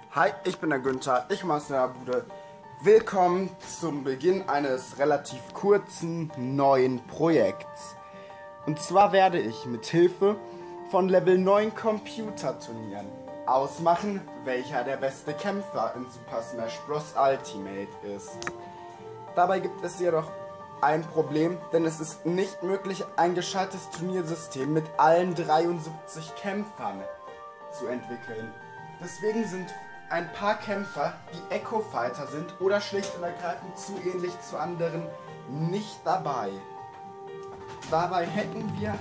Hi, ich bin der Günther, ich komme aus der Bude. Willkommen zum Beginn eines relativ kurzen neuen Projekts. Und zwar werde ich mit Hilfe von Level 9 Computerturnieren ausmachen, welcher der beste Kämpfer in Super Smash Bros. Ultimate ist. Dabei gibt es jedoch ein Problem, denn es ist nicht möglich, ein gescheites Turniersystem mit allen 73 Kämpfern zu entwickeln. Deswegen sind ein paar Kämpfer, die Echo Fighter sind oder schlicht und ergreifend zu ähnlich zu anderen, nicht dabei. Dabei hätten wir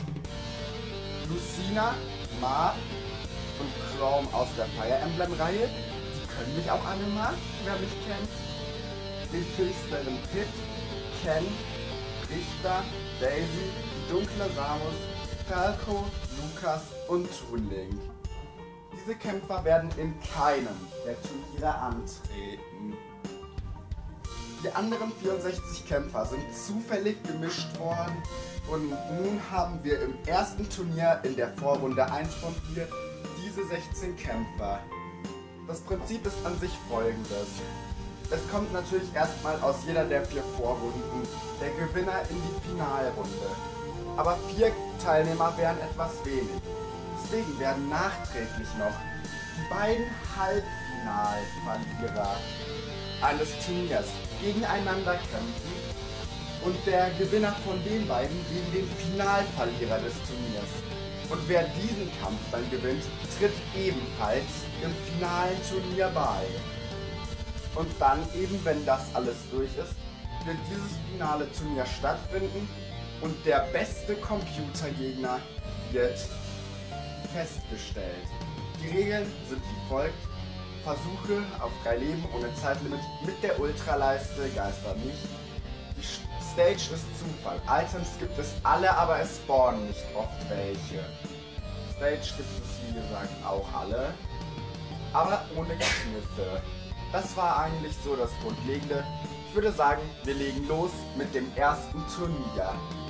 Lucina, Marth und Chrome aus der Fire Emblem Reihe. Die können mich auch alle mal, wer mich kennt. Den finsteren Pit, Ken, Richter, Daisy, dunkle Samus, Falco, Lukas und Toon Link. Diese Kämpfer werden in keinem der Turniere antreten. Die anderen 64 Kämpfer sind zufällig gemischt worden und nun haben wir im ersten Turnier in der Vorrunde 1 von 4 diese 16 Kämpfer. Das Prinzip ist an sich folgendes. Es kommt natürlich erstmal aus jeder der 4 Vorrunden der Gewinner in die Finalrunde. Aber 4 Teilnehmer wären etwas wenig. Deswegen werden nachträglich noch die beiden Halbfinalverlierer eines Turniers gegeneinander kämpfen und der Gewinner von den beiden gegen den Finalverlierer des Turniers. Und wer diesen Kampf dann gewinnt, tritt ebenfalls im finalen Turnier bei. Und dann eben, wenn das alles durch ist, wird dieses finale Turnier stattfinden und der beste Computergegner wird festgestellt. Die Regeln sind wie folgt: Versuche auf 3 Leben ohne Zeitlimit mit der Ultraleiste geistern nicht. Die Stage ist Zufall. Items gibt es alle, aber es spawnen nicht oft welche. Stage gibt es wie gesagt auch alle, aber ohne Kniffe. Das war eigentlich so das Grundlegende. Ich würde sagen, wir legen los mit dem ersten Turnier.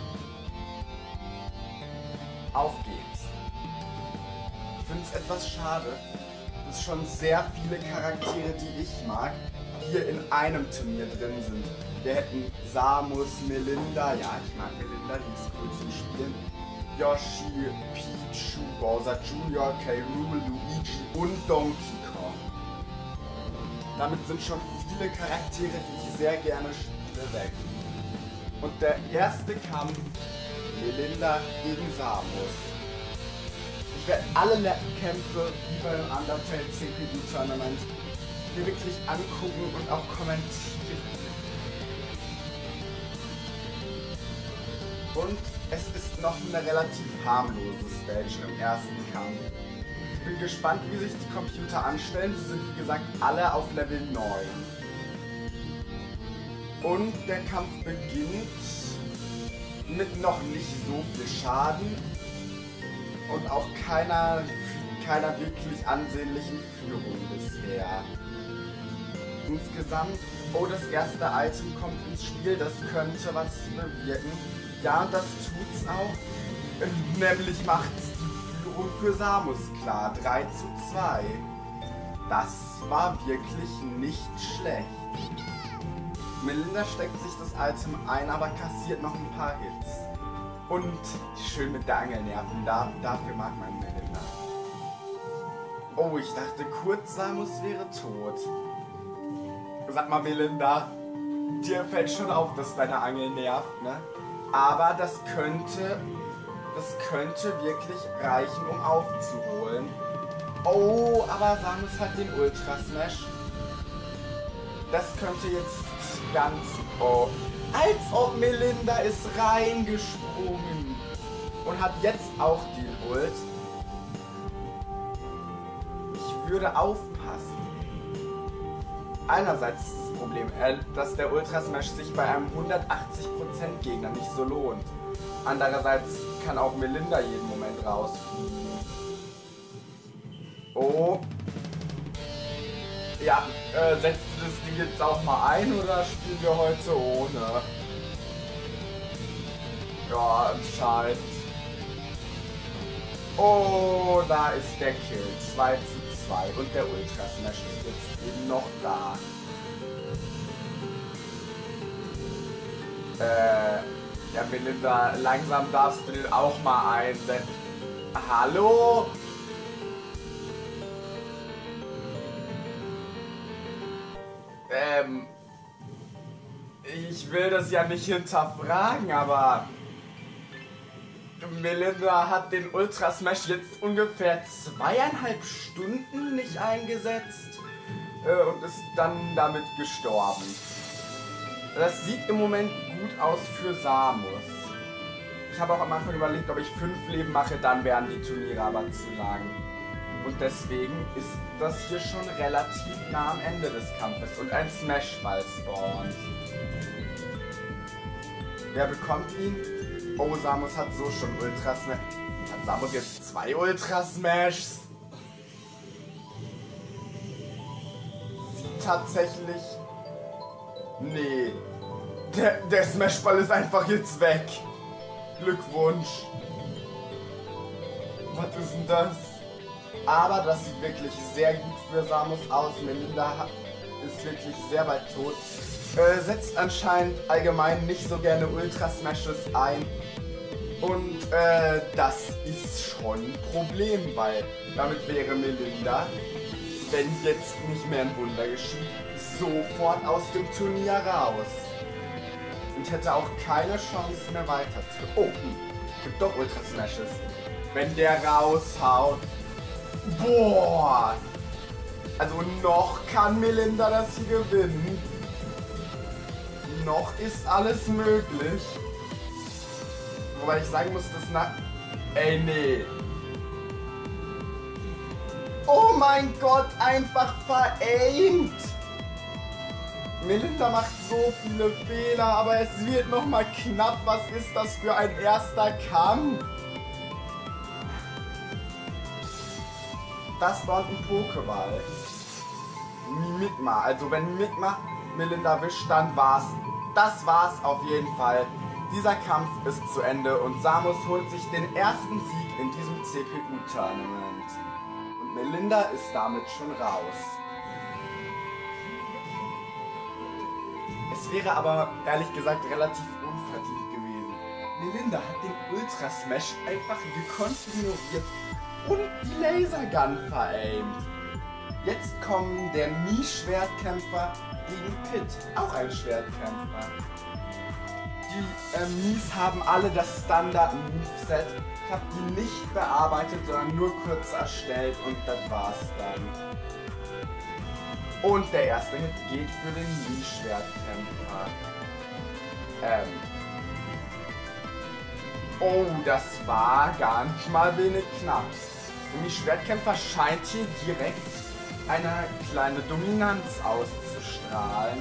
Auf geht's. Ich finde es etwas schade, dass schon sehr viele Charaktere, die ich mag, hier in einem Turnier drin sind. Wir hätten Samus, Melinda, ja ich mag Melinda, die ist cool zum Spielen, Yoshi, Pichu, Bowser Jr., K. Rool, Luigi und Donkey Kong. Damit sind schon viele Charaktere, die ich sehr gerne spiele, weg. Und der erste Kampf, Melinda gegen Samus. Ich werde alle Kämpfe wie beim Undertale CPU Tournament mir wirklich angucken und auch kommentieren. Und es ist noch eine relativ harmlose Stage im ersten Kampf. Ich bin gespannt, wie sich die Computer anstellen. Sie sind wie gesagt alle auf Level 9. Und der Kampf beginnt mit noch nicht so viel Schaden und auch keiner wirklich ansehnlichen Führung bisher. Insgesamt, oh, das erste Item kommt ins Spiel, das könnte was bewirken. Ja, das tut's auch. Nämlich macht's die Führung für Samus klar. 3:2. Das war wirklich nicht schlecht. Melinda steckt sich das Item ein, aber kassiert noch ein paar Hits. Und schön mit der Angelnerven, dafür mag man Melinda. Oh, ich dachte kurz, Samus wäre tot. Sag mal Melinda, dir fällt schon auf, dass deine Angel nervt, ne? Aber das könnte wirklich reichen, um aufzuholen. Oh, aber Samus hat den Ultra Smash. Das könnte jetzt ganz... Oh, als ob Melinda ist reingesprungen und hat jetzt auch die Ult. Ich würde aufpassen. Einerseits ist das Problem, dass der Ultra Smash sich bei einem 180% Gegner nicht so lohnt. Andererseits kann auch Melinda jeden Moment rausfliegen. Oh. Ja, setzt du das Ding jetzt auch mal ein oder spielen wir heute ohne? Ja, anscheinend. Oh, da ist der Kill. 2:2. 2 und der Ultra Smash ist jetzt eben noch da. Ja, Melinda, langsam darfst du den auch mal einsetzen. Hallo? Ich will das ja nicht hinterfragen, aber Melinda hat den Ultra Smash jetzt ungefähr 2,5 Stunden nicht eingesetzt und ist dann damit gestorben. Das sieht im Moment gut aus für Samus. Ich habe auch am Anfang überlegt, ob ich 5 Leben mache, dann wären die Turniere aber zu lang. Und deswegen ist das hier schon relativ nah am Ende des Kampfes und ein Smash-Ball spawnt. Wer bekommt ihn? Oh, Samus hat so schon Ultra Smash. Hat Samus jetzt 2 Ultra Smashs? Sieht tatsächlich... Nee. Der Smashball ist einfach jetzt weg. Glückwunsch. Was ist denn das? Aber das sieht wirklich sehr gut für Samus aus. Melinda ist wirklich sehr weit tot. Setzt anscheinend allgemein nicht so gerne Ultra Smashes ein. Und das ist schon ein Problem, weil damit wäre Melinda, wenn jetzt nicht mehr ein Wunder geschieht, sofort aus dem Turnier raus. Und hätte auch keine Chance mehr weiter zu... Oh, gibt doch Ultra Smashes. Wenn der raushaut. Boah! Also noch kann Melinda das hier gewinnen. Noch ist alles möglich. Wobei ich sagen muss, dass nach... Ey, nee. Oh mein Gott, einfach veraimt! Melinda macht so viele Fehler, aber es wird noch mal knapp. Was ist das für ein erster Kampf? Das spawnt ein Pokéball. Mimikma. Also wenn Mimikma Melinda wischt, dann war's. Das war's auf jeden Fall. Dieser Kampf ist zu Ende und Samus holt sich den ersten Sieg in diesem CPU-Tournament. Und Melinda ist damit schon raus. Es wäre aber, ehrlich gesagt, relativ unverdient gewesen. Melinda hat den Ultra Smash einfach gekonnt ignoriert und die Lasergun veraimt. Jetzt kommen der Mii-Schwertkämpfer gegen Pit, auch ein Schwertkämpfer. Die Mies haben alle das Standard-Moveset. Ich habe die nicht bearbeitet, sondern nur kurz erstellt und das war's dann. Und der erste Hit geht für den Mii-Schwertkämpfer. Oh, das war gar nicht mal wenig knapp. Der Mii-Schwertkämpfer scheint hier direkt eine kleine Dominanz auszustrahlen.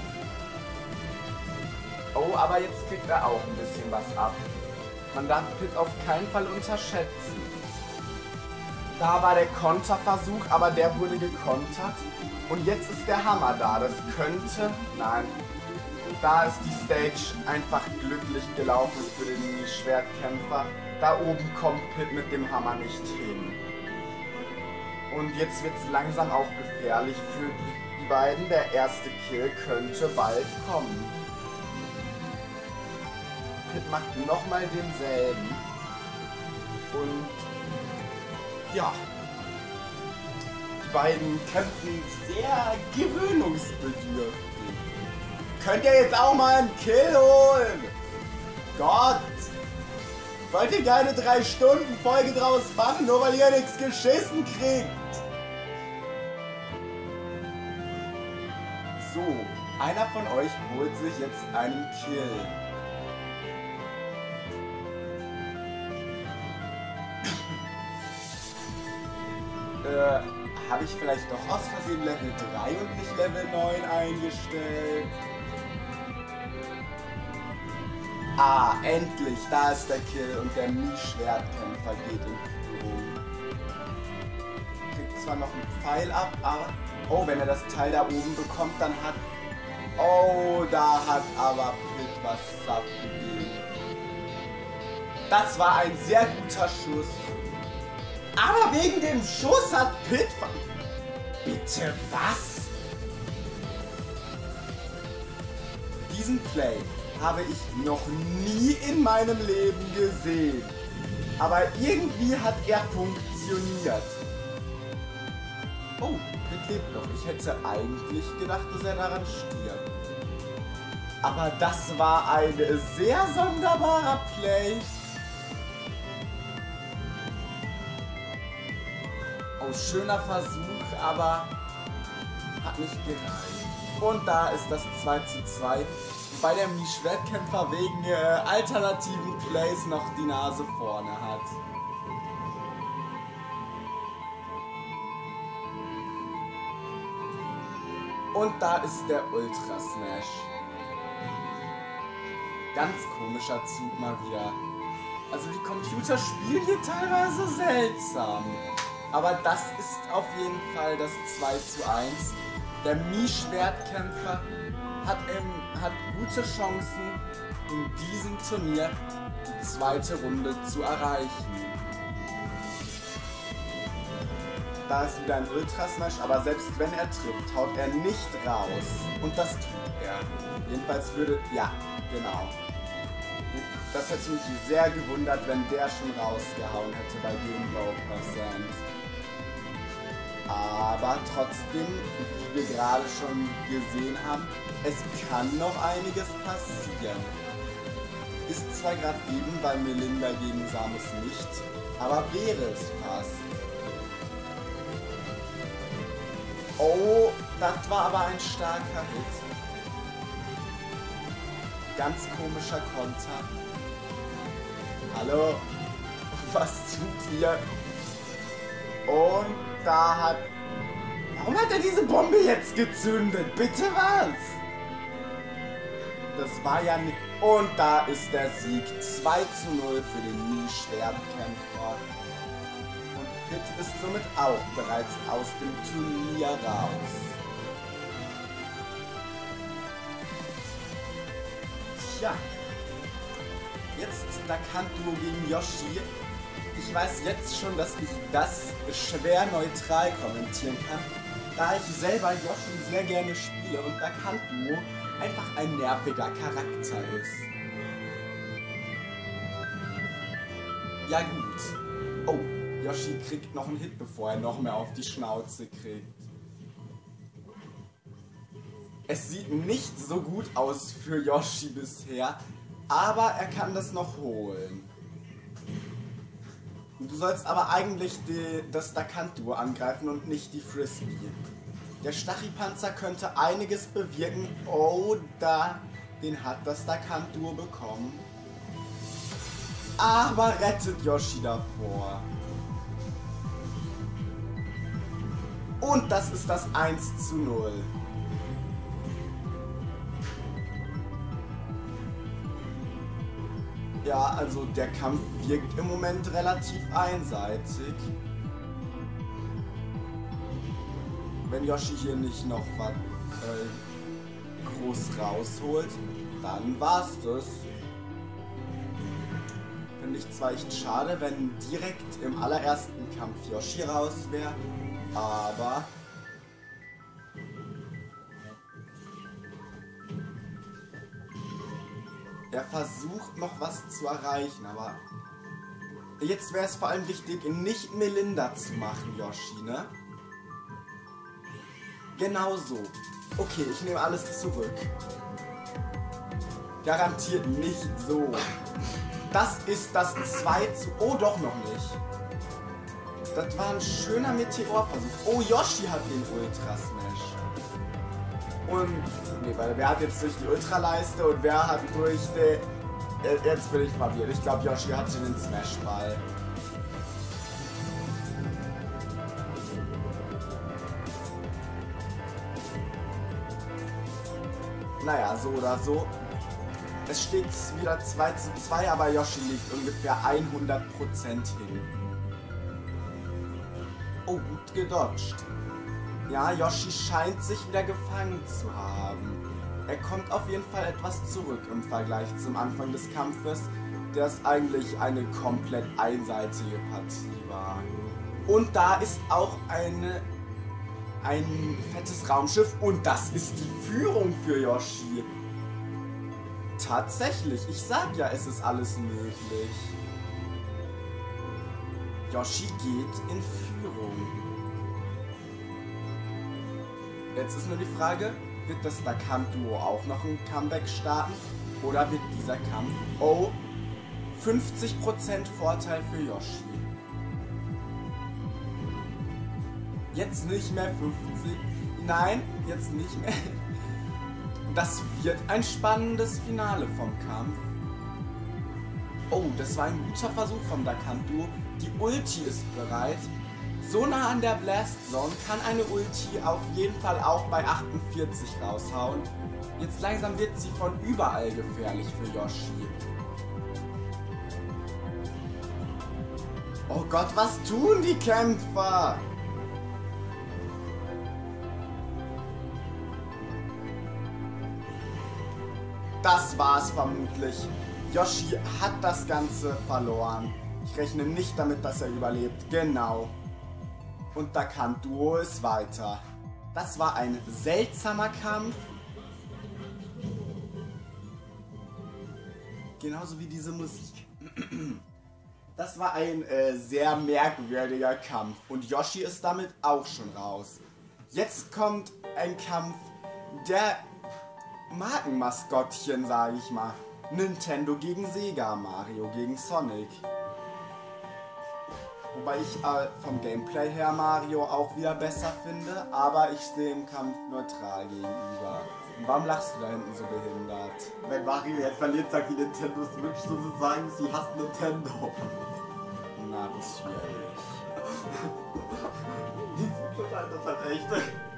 Oh, aber jetzt kriegt er auch ein bisschen was ab. Man darf Pit auf keinen Fall unterschätzen. Da war der Konterversuch, aber der wurde gekontert. Und jetzt ist der Hammer da. Das könnte... Nein. Da ist die Stage einfach glücklich gelaufen für den Mii-Schwertkämpfer. Da oben kommt Pit mit dem Hammer nicht hin. Und jetzt wird es langsam auch gefährlich für die beiden. Der erste Kill könnte bald kommen. Pit macht nochmal denselben. Und ja, die beiden kämpfen sehr gewöhnungsbedürftig. Könnt ihr jetzt auch mal einen Kill holen? Gott! Wollt ihr keine 3-Stunden-Folge draus machen, nur weil ihr nichts geschissen kriegt? So, einer von euch holt sich jetzt einen Kill. Habe ich vielleicht doch aus Versehen Level 3 und nicht Level 9 eingestellt? Ah, endlich, da ist der Kill und der Mii-Schwertkämpfer geht in Führung. Kriegt zwar noch einen Pfeil ab, aber... Oh, wenn er das Teil da oben bekommt, dann hat... Oh, da hat aber Pit was abgegeben. Das war ein sehr guter Schuss. Aber wegen dem Schuss hat Pit... Bitte was? Diesen Play habe ich noch nie in meinem Leben gesehen. Aber irgendwie hat er funktioniert. Oh, Pit lebt noch. Ich hätte eigentlich gedacht, dass er daran stirbt. Aber das war ein sehr sonderbarer Play. Oh, schöner Versuch, aber hat nicht gereicht. Und da ist das 2:2. Bei der Mii-Schwertkämpfer wegen alternativen Plays noch die Nase vorne hat. Und da ist der Ultra Smash. Ganz komischer Zug mal wieder. Also die Computer spielen hier teilweise seltsam. Aber das ist auf jeden Fall das 2:1. Der Mii-Schwertkämpfer hat gute Chancen, in diesem Turnier die zweite Runde zu erreichen. Da ist wieder ein Ultra Smash, aber selbst wenn er trifft, haut er nicht raus. Und das tut er. Jedenfalls würde... Ja, genau. Das hätte mich sehr gewundert, wenn der schon rausgehauen hätte bei dem Low Percent. Aber trotzdem, wie wir gerade schon gesehen haben, es kann noch einiges passieren. Ist zwar gerade eben bei Melinda gegen Samus nicht, aber wäre es fast. Oh, das war aber ein starker Hit. Ganz komischer Konter. Hallo, was tut ihr? Und da hat... Warum hat er diese Bombe jetzt gezündet? Bitte was? Das war ja nicht... Und da ist der Sieg. 2:0 für den Mii-Schwertkämpfer. Und Pit ist somit auch bereits aus dem Turnier raus. Tja. Jetzt Dakanto gegen Yoshi. Ich weiß jetzt schon, dass ich das schwer neutral kommentieren kann, da ich selber Yoshi sehr gerne spiele und Dakanto einfach ein nerviger Charakter ist. Ja gut. Oh, Yoshi kriegt noch einen Hit, bevor er noch mehr auf die Schnauze kriegt. Es sieht nicht so gut aus für Yoshi bisher, aber er kann das noch holen. Du sollst aber eigentlich das Dakanto angreifen und nicht die Frisbee. Der Stachypanzer könnte einiges bewirken. Oh, den hat das Dakanto bekommen. Aber rettet Yoshi davor. Und das ist das 1:0. Ja, also der Kampf wirkt im Moment relativ einseitig. Wenn Yoshi hier nicht noch was groß rausholt, dann war's das. Finde ich zwar echt schade, wenn direkt im allerersten Kampf Yoshi raus wäre, aber... Er versucht noch was zu erreichen, aber jetzt wäre es vor allem wichtig, nicht Melinda zu machen, Yoshi, ne? Genau so. Okay, ich nehme alles zurück. Garantiert nicht so. Das ist das 2:... Oh, doch noch nicht. Das war ein schöner Meteorversuch. Oh, Yoshi hat den Ultra Smash. Und... Nee, weil wer hat jetzt durch die Ultraleiste und wer hat durch die... Jetzt bin ich verwirrt. Ich glaube, Yoshi hat schon den Smash-Ball. Naja, so oder so. Es steht wieder 2:2, aber Yoshi liegt ungefähr 100% hin. Oh, gut gedodged. Ja, Yoshi scheint sich wieder gefangen zu haben. Er kommt auf jeden Fall etwas zurück im Vergleich zum Anfang des Kampfes, der es eigentlich eine komplett einseitige Partie war. Und da ist auch ein fettes Raumschiff und das ist die Führung für Yoshi. Tatsächlich, ich sag ja, es ist alles möglich. Yoshi geht in Führung. Jetzt ist nur die Frage, wird das Nakan-Duo auch noch ein Comeback starten? Oder wird dieser Kampf... Oh, 50% Vorteil für Yoshi. Jetzt nicht mehr 50. Nein, jetzt nicht mehr. Das wird ein spannendes Finale vom Kampf. Oh, das war ein guter Versuch vom Nakan-Duo. Die Ulti ist bereit. So nah an der Blast Zone kann eine Ulti auf jeden Fall auch bei 48 raushauen. Jetzt langsam wird sie von überall gefährlich für Yoshi. Oh Gott, was tun die Kämpfer? Das war's vermutlich. Yoshi hat das Ganze verloren. Ich rechne nicht damit, dass er überlebt. Genau. Und Nakan-Duo ist weiter. Das war ein seltsamer Kampf. Genauso wie diese Musik. Das war ein sehr merkwürdiger Kampf. Und Yoshi ist damit auch schon raus. Jetzt kommt ein Kampf der Markenmaskottchen, sage ich mal. Nintendo gegen Sega, Mario gegen Sonic. Wobei ich vom Gameplay her Mario auch wieder besser finde, aber ich stehe im Kampf neutral gegenüber. Und warum lachst du da hinten so behindert? Wenn Mario jetzt verliert, sagt die Nintendo Switch sozusagen, sie hasst Nintendo. Natürlich. Die Switch halt, das halt echt.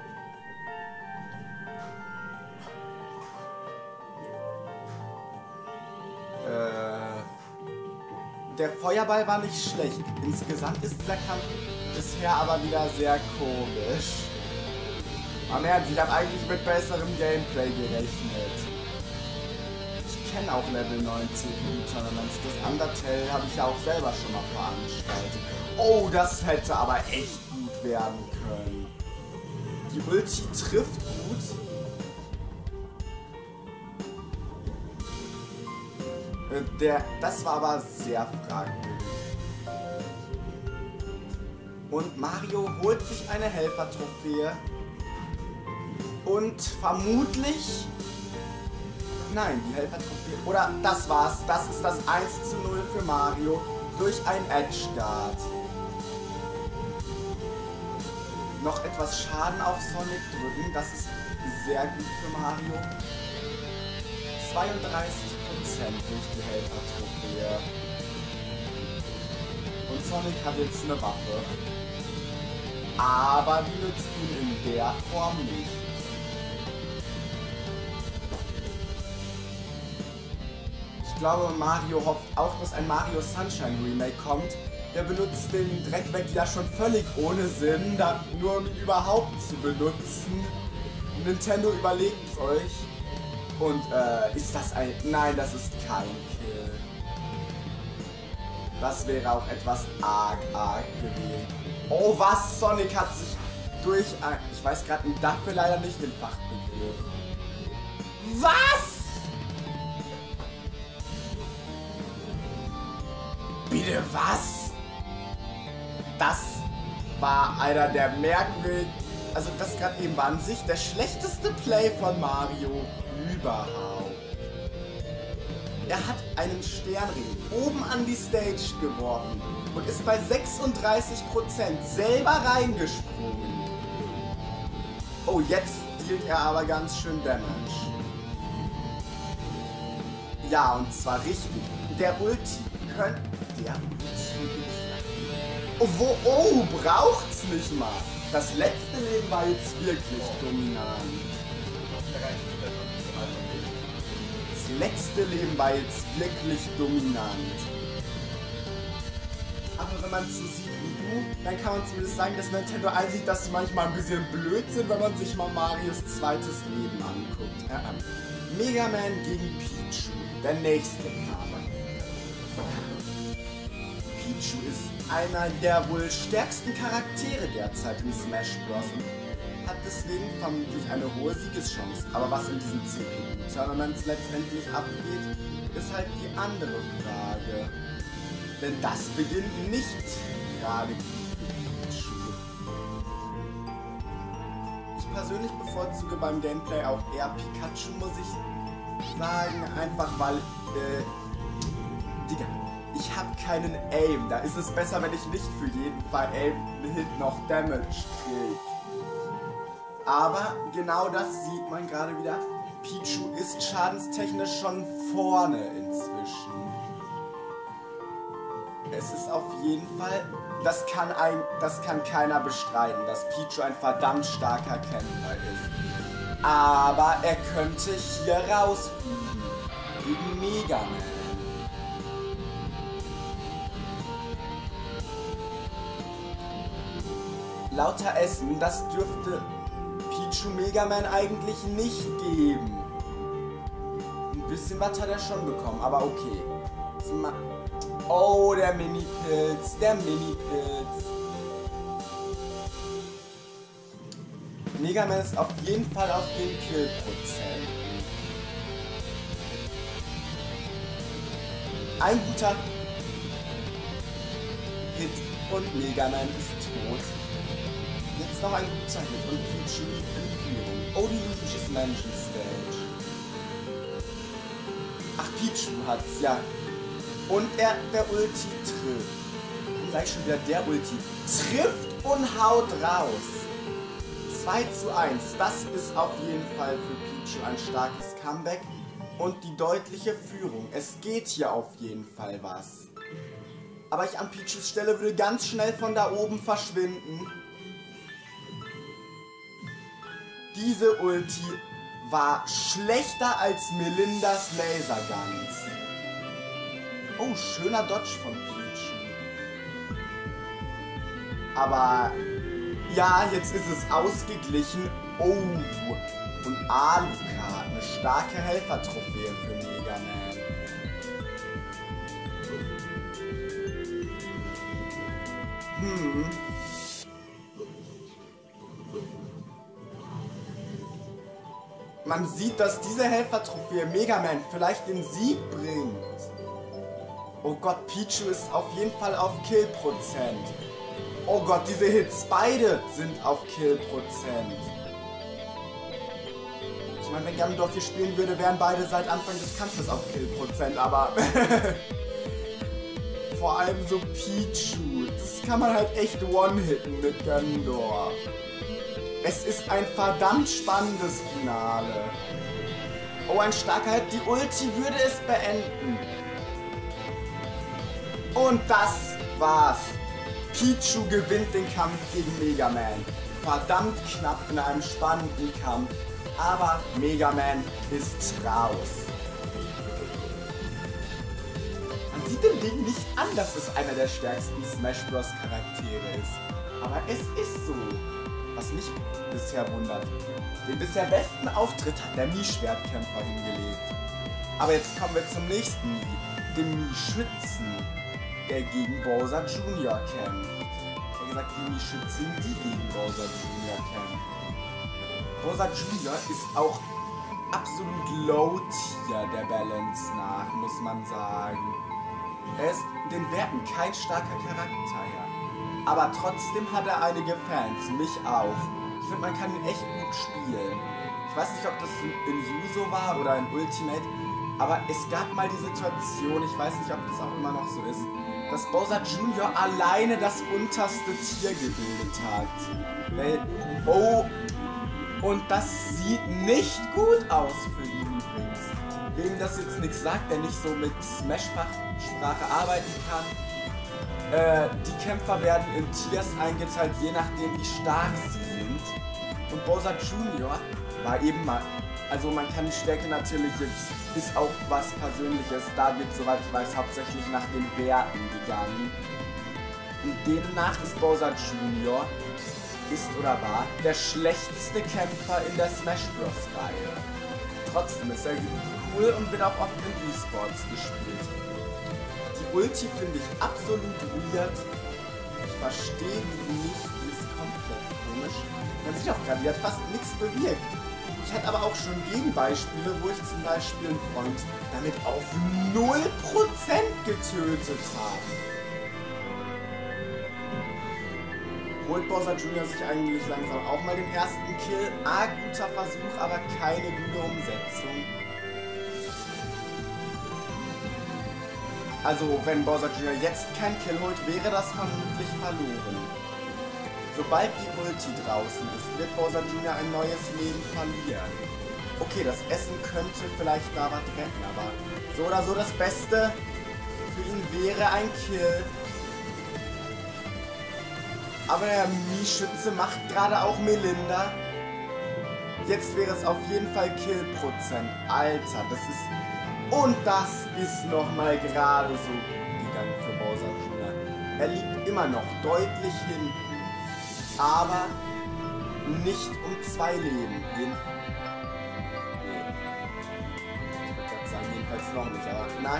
Der Feuerball war nicht schlecht. Insgesamt ist der Kampf bisher aber wieder sehr komisch. Am Ernst, ich habe eigentlich mit besserem Gameplay gerechnet. Ich kenne auch Level 90 Tournaments. Das Undertale habe ich ja auch selber schon mal veranstaltet. Oh, das hätte aber echt gut werden können. Die Ulti trifft gut. Das war aber sehr fragwürdig. Und Mario holt sich eine Helfertrophäe. Und vermutlich... Nein, die Helfertrophäe... Oder das war's. Das ist das 1:0 für Mario durch ein Edge Guard. Noch etwas Schaden auf Sonic drücken. Das ist sehr gut für Mario. 32% durch die Helfertrophäe. Und Sonic hat jetzt eine Waffe. Aber die nützt ihn in der Form nicht. Ich glaube, Mario hofft auch, dass ein Mario Sunshine Remake kommt. Der benutzt den Dreckweg ja schon völlig ohne Sinn, nur um ihn überhaupt zu benutzen. Nintendo überlegt es euch. Und ist das ein... Nein, das ist kein Kill. Das wäre auch etwas arg gewesen. Oh, was? Sonic hat sich durch... Ich weiß gerade dafür leider nicht den Fachbegriff. Was? Bitte was? Das war einer der merkwürdigen... Also das gerade eben war an sich der schlechteste Play von Mario überhaupt. Er hat einen Sternring oben an die Stage geworfen und ist bei 36% selber reingesprungen. Oh, jetzt dealt er aber ganz schön Damage. Ja, und zwar richtig. Der Ulti könnte... Der Ulti... Oh, braucht's nicht mal. Das letzte Leben war jetzt wirklich dominant. Das letzte Leben war jetzt wirklich dominant. Aber wenn man es so sieht wie du, dann kann man zumindest sagen, dass Nintendo einsieht, dass sie manchmal ein bisschen blöd sind, wenn man sich mal Marios zweites Leben anguckt. Mega Man gegen Pichu, der nächste Kampf. Pichu ist einer der wohl stärksten Charaktere derzeit in Smash Bros. hat deswegen vermutlich eine hohe Siegeschance. Aber was in diesen CPU-Tournaments letztendlich abgeht, ist halt die andere Frage. Denn das beginnt nicht gerade gut für Pikachu. Ich persönlich bevorzuge beim Gameplay auch eher Pikachu, muss ich sagen. Einfach weil, Digga, ich habe keinen Aim. Da ist es besser, wenn ich nicht für jeden Fall Aim-Hit noch Damage kriege. Aber genau das sieht man gerade wieder. Pichu ist schadenstechnisch schon vorne inzwischen. Es ist auf jeden Fall, das kann keiner bestreiten, dass Pichu ein verdammt starker Kämpfer ist. Aber er könnte hier rausfliegen gegen Mega Man. Lauter Essen, das dürfte Pichu Mega Man eigentlich nicht geben. Ein bisschen was hat er schon bekommen, aber okay. Oh, der Mini-Pilz, der Mini-Pilz. Mega Man ist auf jeden Fall auf den Kill-Prozent. Ein guter Hit und Mega Man ist tot. Jetzt noch ein guter Hit und Pichu in Führung. Oh, die Luigi's Mansion Stage. Ach, Pichu hat's, ja. Und der Ulti trifft. Gleich schon wieder der Ulti. Trifft und haut raus. 2:1. Das ist auf jeden Fall für Pichu ein starkes Comeback. Und die deutliche Führung. Es geht hier auf jeden Fall was. Aber ich an Pichus Stelle würde ganz schnell von da oben verschwinden. Diese Ulti war schlechter als Melindas Laserguns. Oh, schöner Dodge von Pichu. Aber ja, jetzt ist es ausgeglichen. Oh, und Alucard, eine starke Helfertrophäe für Mega Man. Man sieht, dass diese Helfertrophäe Mega Man vielleicht den Sieg bringt. Oh Gott, Pichu ist auf jeden Fall auf Kill-Prozent. Oh Gott, diese Hits, beide sind auf Kill-Prozent. Ich meine, wenn Ganondorf hier spielen würde, wären beide seit Anfang des Kampfes auf Kill-Prozent, aber vor allem so Pichu, das kann man halt echt one-hitten mit Ganondorf. Es ist ein verdammt spannendes Finale. Oh, ein starker Hit, die Ulti würde es beenden. Und das war's. Pichu gewinnt den Kampf gegen Mega Man. Verdammt knapp in einem spannenden Kampf. Aber Mega Man ist raus. Man sieht dem Ding nicht an, dass es einer der stärksten Smash Bros. Charaktere ist. Aber es ist so. Was mich bisher wundert. Den bisher besten Auftritt hat der Mii-Schwertkämpfer hingelegt. Aber jetzt kommen wir zum nächsten Mii. Dem Mii-Schützen, der gegen Bowser Jr. kämpft. Er gesagt, die Mii-Schützin, die gegen Bowser Jr. kämpft. Bowser Jr. ist auch absolut low-tier der Balance nach, muss man sagen. Er ist den Werten kein starker Charakter, ja. Aber trotzdem hat er einige Fans, mich auch. Ich finde, man kann ihn echt gut spielen. Ich weiß nicht, ob das in Yuzo war oder in Ultimate, aber es gab mal die Situation, ich weiß nicht, ob das auch immer noch so ist, dass Bowser Jr. alleine das unterste Tier gebildet hat. Weil, oh, und das sieht nicht gut aus für ihn übrigens. Wem das jetzt nichts sagt, der nicht so mit Smash-Sprache arbeiten kann. Die Kämpfer werden in Tiers eingeteilt, je nachdem wie stark sie sind. Und Bowser Jr. war eben mal, also man kann die Stärke natürlich jetzt, ist auch was Persönliches, da wird, soweit ich weiß, hauptsächlich nach den Werten gegangen. Und demnach ist Bowser Jr. ist oder war der schlechteste Kämpfer in der Smash Bros. Reihe. Trotzdem ist er cool und wird auch oft in E-Sports gespielt. Die Ulti finde ich absolut weird. Ich verstehe die nicht, die ist komplett komisch. Man sieht auch gerade, die hat fast nichts bewirkt. Ich hatte aber auch schon Gegenbeispiele, wo ich zum Beispiel einen Freund damit auf 0% getötet habe. Holt Bowser Jr. sich eigentlich langsam auch mal den ersten Kill? Ah, guter Versuch, aber keine gute Umsetzung. Also, wenn Bowser Jr. jetzt keinen Kill holt, wäre das vermutlich verloren. Sobald die Ulti draußen ist, wird Bowser Jr. ein neues Leben verlieren. Okay, das Essen könnte vielleicht da was retten, aber so oder so das Beste für ihn wäre ein Kill. Aber der Mii-Schütze macht gerade auch Melinda. Jetzt wäre es auf jeden Fall Kill-Prozent. Alter, das ist... Und das ist nochmal gerade so gegangen für Bowser Jr. Er liegt immer noch deutlich hinten. Aber nicht um 2 Leben. Nee. Ich würde gerade sagen, jedenfalls noch nicht, aber nein.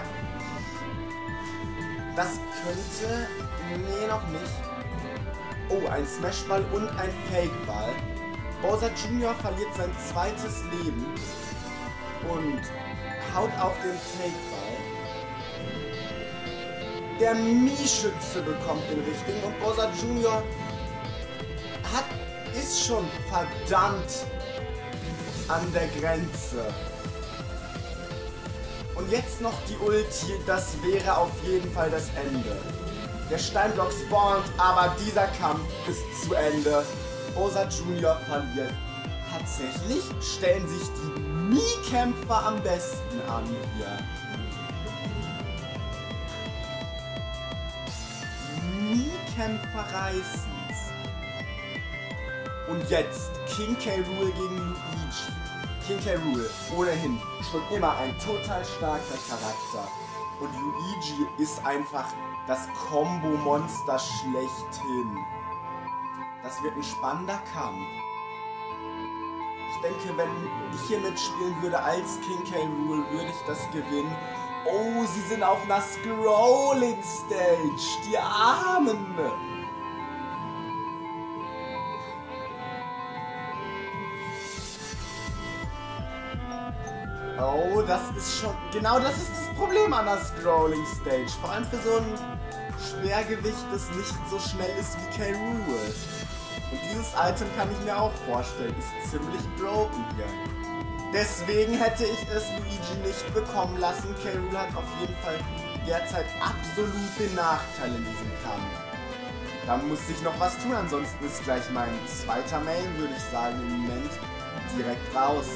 Das könnte... Nee, noch nicht. Oh, ein Smashball und ein Fakeball. Bowser Jr. verliert sein zweites Leben und haut auf den Fakeball. Der Mii-Schütze bekommt den richtigen und Bowser Jr. ist schon verdammt an der Grenze. Und jetzt noch die Ulti, das wäre auf jeden Fall das Ende. Der Steinblock spawnt, aber dieser Kampf ist zu Ende. Bowser Jr. verliert. Tatsächlich stellen sich die Mii-Kämpfer am besten an hier. Die Mii-Kämpfer reißen's. Und jetzt King K. Rool gegen Luigi. King K. Rool, ohnehin schon immer ein total starker Charakter. Und Luigi ist einfach das Combo-Monster schlechthin. Das wird ein spannender Kampf. Ich denke, wenn ich hier mitspielen würde als King K. Rool, würde ich das gewinnen. Oh, sie sind auf einer Scrolling Stage. Die Armen. Oh, das ist schon... Genau das ist das Problem an der Scrolling Stage. Vor allem für so ein Schwergewicht, das nicht so schnell ist wie K. Rool. Und dieses Item kann ich mir auch vorstellen. Ist ziemlich broken hier. Deswegen hätte ich es Luigi nicht bekommen lassen. K. Rool hat auf jeden Fall derzeit absolut den Nachteil in diesem Kampf. Da muss ich noch was tun, ansonsten ist gleich mein zweiter Mail, würde ich sagen, im Moment direkt raus.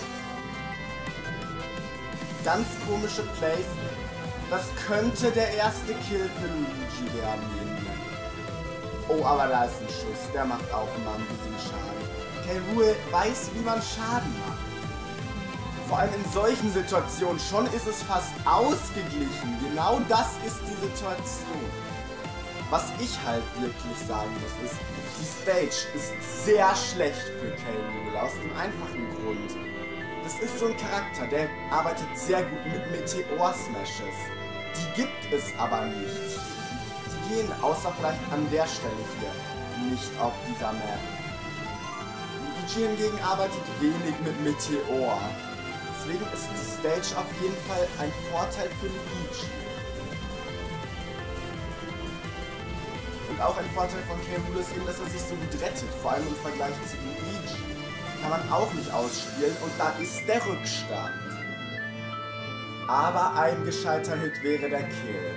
Ganz komische Plays. Das könnte der erste Kill für Luigi werden. Oh, aber da ist ein Schuss. Der macht auch immer ein bisschen Schaden. K. Rool weiß, wie man Schaden macht. Vor allem in solchen Situationen. Schon ist es fast ausgeglichen. Genau das ist die Situation. Was ich halt wirklich sagen muss, ist, die Stage ist sehr schlecht für K. Rool. Aus dem einfachen Grund. Das ist so ein Charakter, der arbeitet sehr gut mit Meteor-Smashes. Die gibt es aber nicht. Die gehen, außer vielleicht an der Stelle hier, nicht auf dieser Map. Luigi hingegen arbeitet wenig mit Meteor. Deswegen ist die Stage auf jeden Fall ein Vorteil für Luigi. Und auch ein Vorteil von K. Rool ist eben, dass er sich so gut rettet, vor allem im Vergleich zu Luigi. Kann man auch nicht ausspielen und da ist der Rückstand. Aber ein gescheiter Hit wäre der Kill.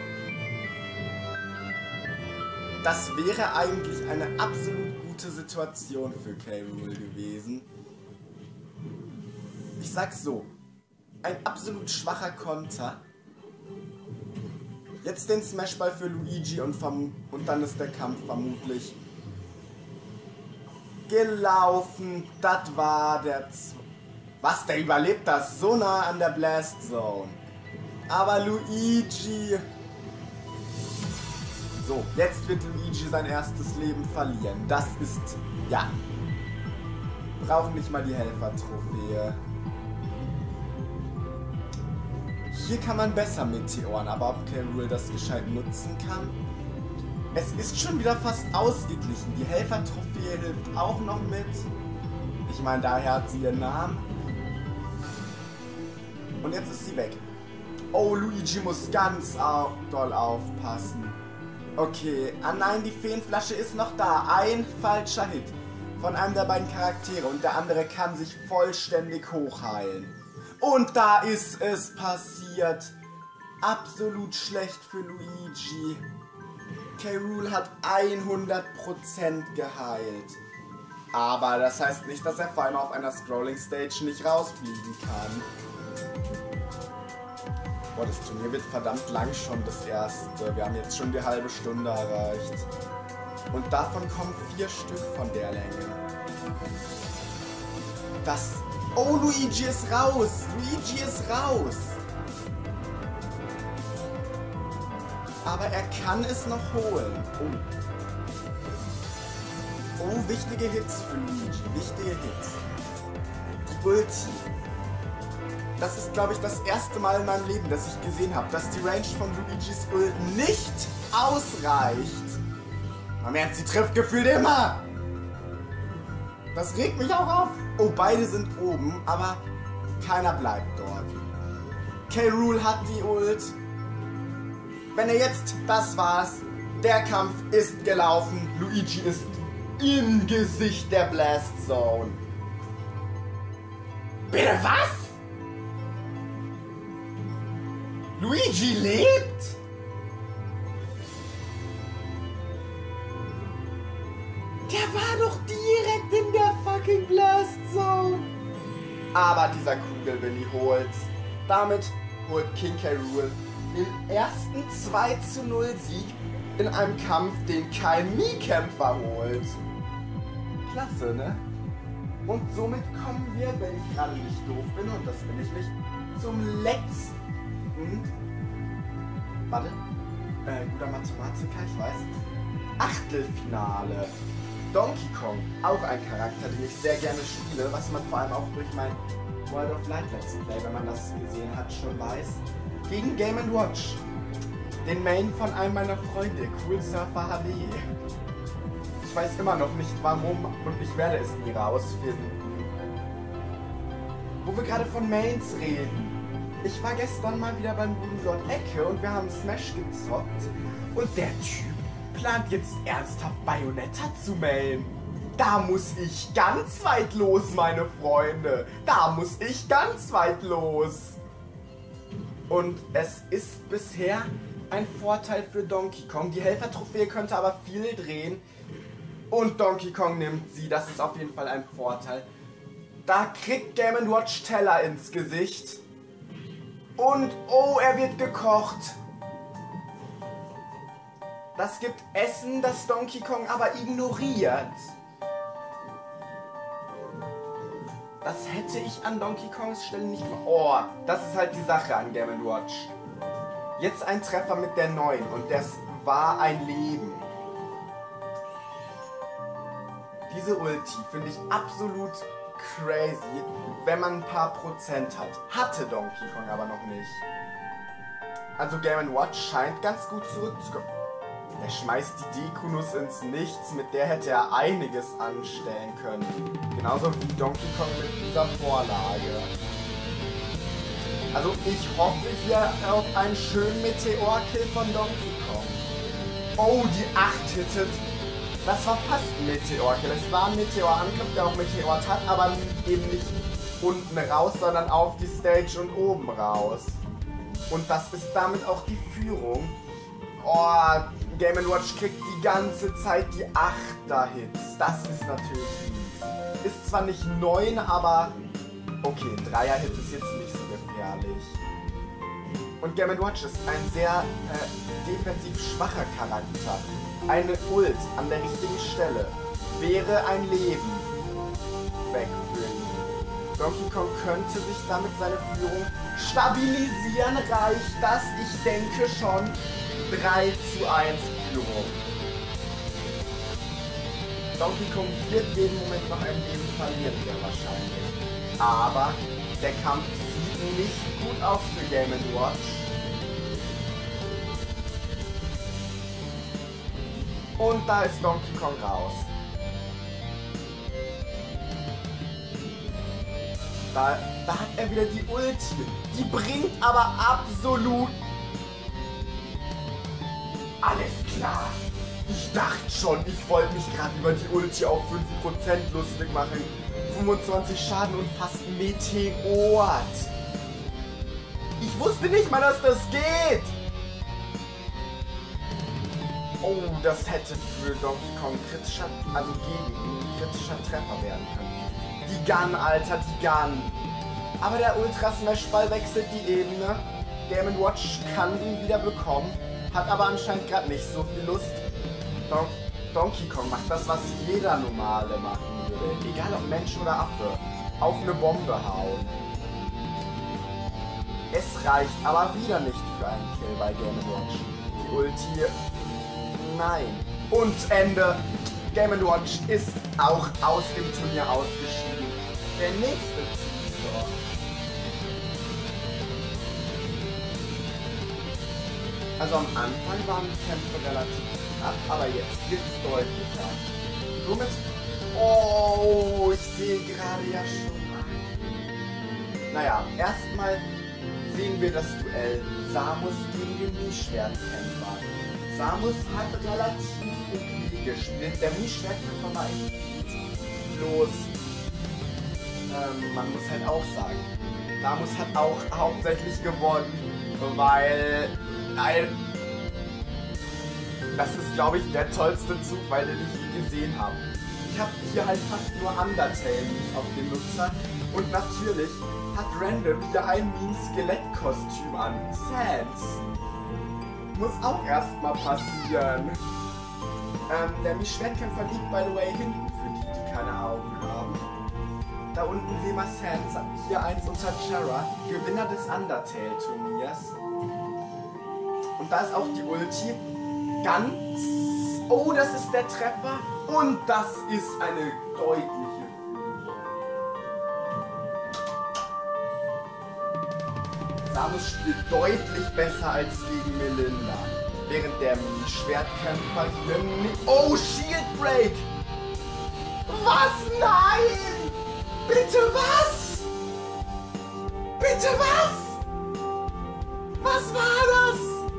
Das wäre eigentlich eine absolut gute Situation für K. Rool gewesen. Ich sag's so, ein absolut schwacher Konter. Jetzt den Smashball für Luigi und dann ist der Kampf vermutlich gelaufen. Das war der... Was, der überlebt das so nah an der Blast Zone. Aber Luigi... So, jetzt wird Luigi sein erstes Leben verlieren. Das ist... Ja. Braucht nicht mal die Helfer-Trophäe. Hier kann man besser Meteoren, aber ob K. Rool das gescheit nutzen kann? Es ist schon wieder fast ausgeglichen. Die Helfer-Trophäe hilft auch noch mit. Ich meine, daher hat sie ihren Namen. Und jetzt ist sie weg. Oh, Luigi muss ganz doll aufpassen. Okay. Ah nein, die Feenflasche ist noch da. Ein falscher Hit von einem der beiden Charaktere. Und der andere kann sich vollständig hochheilen. Und da ist es passiert. Absolut schlecht für Luigi. K. Rool hat 100% geheilt. Aber das heißt nicht, dass er vor allem auf einer Scrolling Stage nicht rausfliegen kann. Boah, das Turnier wird verdammt lang schon, das erste. Wir haben jetzt schon die halbe Stunde erreicht. Und davon kommen 4 Stück von der Länge. Das... Oh, Luigi ist raus! Luigi ist raus! Aber er kann es noch holen. Oh. Oh, wichtige Hits für Luigi. Wichtige Hits. Die Ulti. Das ist, glaube ich, das erste Mal in meinem Leben, dass ich gesehen habe, dass die Range von Luigis Ult nicht ausreicht. Am Ernst, sie trifft gefühlt immer. Das regt mich auch auf. Oh, beide sind oben, aber keiner bleibt dort. K. Rool hat die Ult. Wenn er jetzt, das war's. Der Kampf ist gelaufen. Luigi ist im Gesicht der Blast Zone. Bitte was? Luigi lebt? Der war doch direkt in der fucking Blast Zone. Aber dieser Kugelwilli holt's. Damit holt King K. Rool den ersten 2:0 Sieg in einem Kampf, den kein Mii-Kämpfer holt. Klasse, ne? Und somit kommen wir, wenn ich gerade nicht doof bin, und das bin ich nicht, zum letzten... Warte. Guter Mathematiker, ich weiß. Achtelfinale. Donkey Kong, auch ein Charakter, den ich sehr gerne spiele, was man vor allem auch durch mein World of Light Let's Play, wenn man das gesehen hat, schon weiß. Gegen Game & Watch. Den Main von einem meiner Freunde, Cool Surfer HD. Ich weiß immer noch nicht warum und ich werde es nie rausfinden. Wo wir gerade von Mains reden. Ich war gestern mal wieder beim guten Lord Ecke und wir haben Smash gezockt. Und der Typ plant jetzt ernsthaft Bayonetta zu main. Da muss ich ganz weit los, meine Freunde. Da muss ich ganz weit los. Und es ist bisher ein Vorteil für Donkey Kong. Die Helfer-Trophäe könnte aber viel drehen. Und Donkey Kong nimmt sie. Das ist auf jeden Fall ein Vorteil. Da kriegt Game & Watch Teller ins Gesicht. Und oh, er wird gekocht. Das gibt Essen, das Donkey Kong aber ignoriert. Das hätte ich an Donkey Kongs Stelle nicht gemacht. Oh, das ist halt die Sache an Game & Watch. Jetzt ein Treffer mit der 9 und das war ein Leben. Diese Ulti finde ich absolut crazy, wenn man ein paar Prozent hat. Hatte Donkey Kong aber noch nicht. Also Game & Watch scheint ganz gut zurückzukommen. Er schmeißt die Dekunus ins Nichts, mit der hätte er einiges anstellen können. Genauso wie Donkey Kong mit dieser Vorlage. Also ich hoffe hier auf einen schönen Meteor-Kill von Donkey Kong. Oh, die 8 hittet. Das war fast ein Meteor-Kill. Es war ein Meteor-Angriff, der auch meteort hat, aber eben nicht unten raus, sondern auf die Stage und oben raus. Und das ist damit auch die Führung. Oh, Game & Watch kriegt die ganze Zeit die 8er-Hits. Das ist natürlich mies. Ist zwar nicht 9, aber okay, ein 3er-Hit ist jetzt nicht so gefährlich. Und Game & Watch ist ein sehr defensiv schwacher Charakter. Eine Ult an der richtigen Stelle wäre ein Leben weg für ihn. Donkey Kong könnte sich damit seine Führung stabilisieren. Reicht das? Ich denke schon. 3:1 Führung. Donkey Kong wird jeden Moment noch ein Leben verlieren, sehr wahrscheinlich. Aber der Kampf sieht nicht gut aus für Game & Watch. Und da ist Donkey Kong raus. Da hat er wieder die Ulti. Die bringt aber absolut alles klar. Ich dachte schon, ich wollte mich gerade über die Ulti auf 5% lustig machen. 25 Schaden und fast Meteort. Ich wusste nicht mal, dass das geht. Oh, das hätte für Donkey Kong kritischer, also gegen ihn kritischer Treffer werden können. Die Gun, Alter, die Gun. Aber der Ultra Smash Ball wechselt die Ebene. Game & Watch kann ihn wieder bekommen. Hat aber anscheinend gerade nicht so viel Lust. Donkey Kong macht das, was jeder Normale machen würde. Egal ob Mensch oder Affe. Auf eine Bombe hauen. Es reicht aber wieder nicht für einen Kill bei Game & Watch. Die Ulti... Nein. Und Ende. Game & Watch ist auch aus dem Turnier ausgeschieden. Der nächste Teaser. Also am Anfang waren die Kämpfe relativ knapp, aber jetzt wird es deutlicher. Somit... Oh, ich sehe gerade ja schon ein. Naja, erstmal sehen wir das Duell Samus gegen den Mii-Schwertkämpfer. Samus hat relativ okay gespielt. Der Mii-Schwertkämpfer war echt gut. Bloß, man muss halt auch sagen, Samus hat auch hauptsächlich gewonnen, weil... Das ist, glaube ich, der tollste Zug, weil den ich je gesehen habe. Ich habe hier halt fast nur Undertale auf dem Nutzer und natürlich hat Random wieder ein Mii-Skelett-Kostüm an. Sans. Muss auch erstmal passieren. Der Mii-Schwertkämpfer liegt, by the way, hinten für die, die keine Augen haben. Da unten sehen wir Sans, hier eins unter Chara, Gewinner des Undertale-Turniers. Und da ist auch die Ulti. Ganz... Oh, das ist der Treffer. Und das ist eine deutliche Führung. Samus spielt deutlich besser als gegen Melinda. Während der Schwertkämpfer hier nicht... Oh, Shield Break! Was? Nein! Bitte was? Bitte was? Was war das?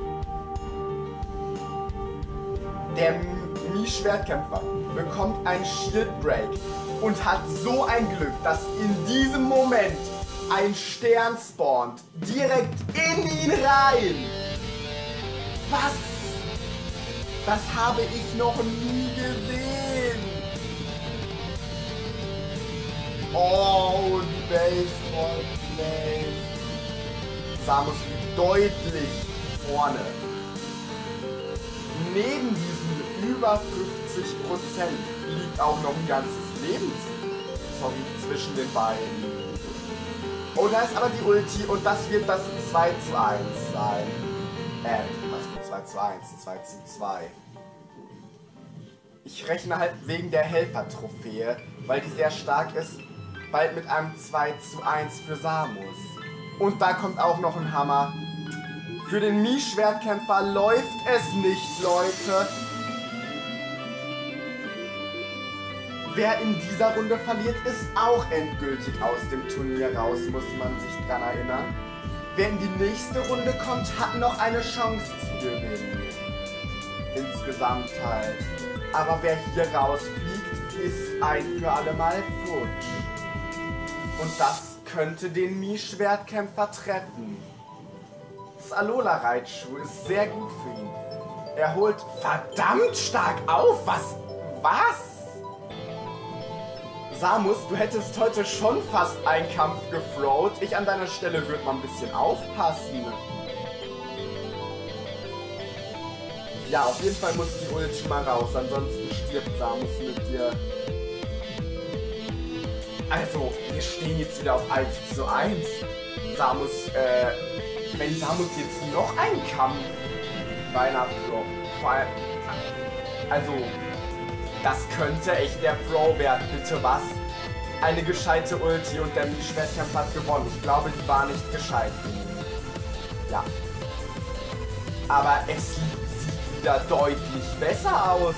Der Mii-Schwertkämpfer bekommt einen Shield Break und hat so ein Glück, dass in diesem Moment ein Stern spawnt. Direkt in ihn rein. Was? Das habe ich noch nie gesehen. Oh, die Baseball Plays. Samus liegt deutlich vorne. Neben diesen über 50% liegt auch noch ein ganzes Leben zwischen den beiden. Oh, da ist aber die Ulti und das wird das 2:1 sein. Was für 2:1? 2:2. Ich rechne halt wegen der Helfer-Trophäe, weil die sehr stark ist, bald mit einem 2:1 für Samus. Und da kommt auch noch ein Hammer. Für den Mii-Schwertkämpfer läuft es nicht, Leute. Wer in dieser Runde verliert, ist auch endgültig aus dem Turnier raus, muss man sich dran erinnern. Wer in die nächste Runde kommt, hat noch eine Chance zu gewinnen. Insgesamt halt. Aber wer hier rausfliegt, ist ein für alle Mal futsch. Und das könnte den Mii-Schwertkämpfer treffen. Das Alola Raichu ist sehr gut für ihn. Er holt verdammt stark auf. Was? Samus, du hättest heute schon fast einen Kampf gefrowt. Ich an deiner Stelle würde mal ein bisschen aufpassen. Ja, auf jeden Fall muss die Ulti mal raus, ansonsten stirbt Samus mit dir. Also, wir stehen jetzt wieder auf 1:1. Samus, wenn Samus jetzt noch einen Kampf bei einer Pro, vor allem, also, das könnte echt der Pro werden, bitte was? Eine gescheite Ulti und der Mii-Schwertkämpfer hat gewonnen. Ich glaube, die war nicht gescheit. Ja. Aber es sieht wieder deutlich besser aus.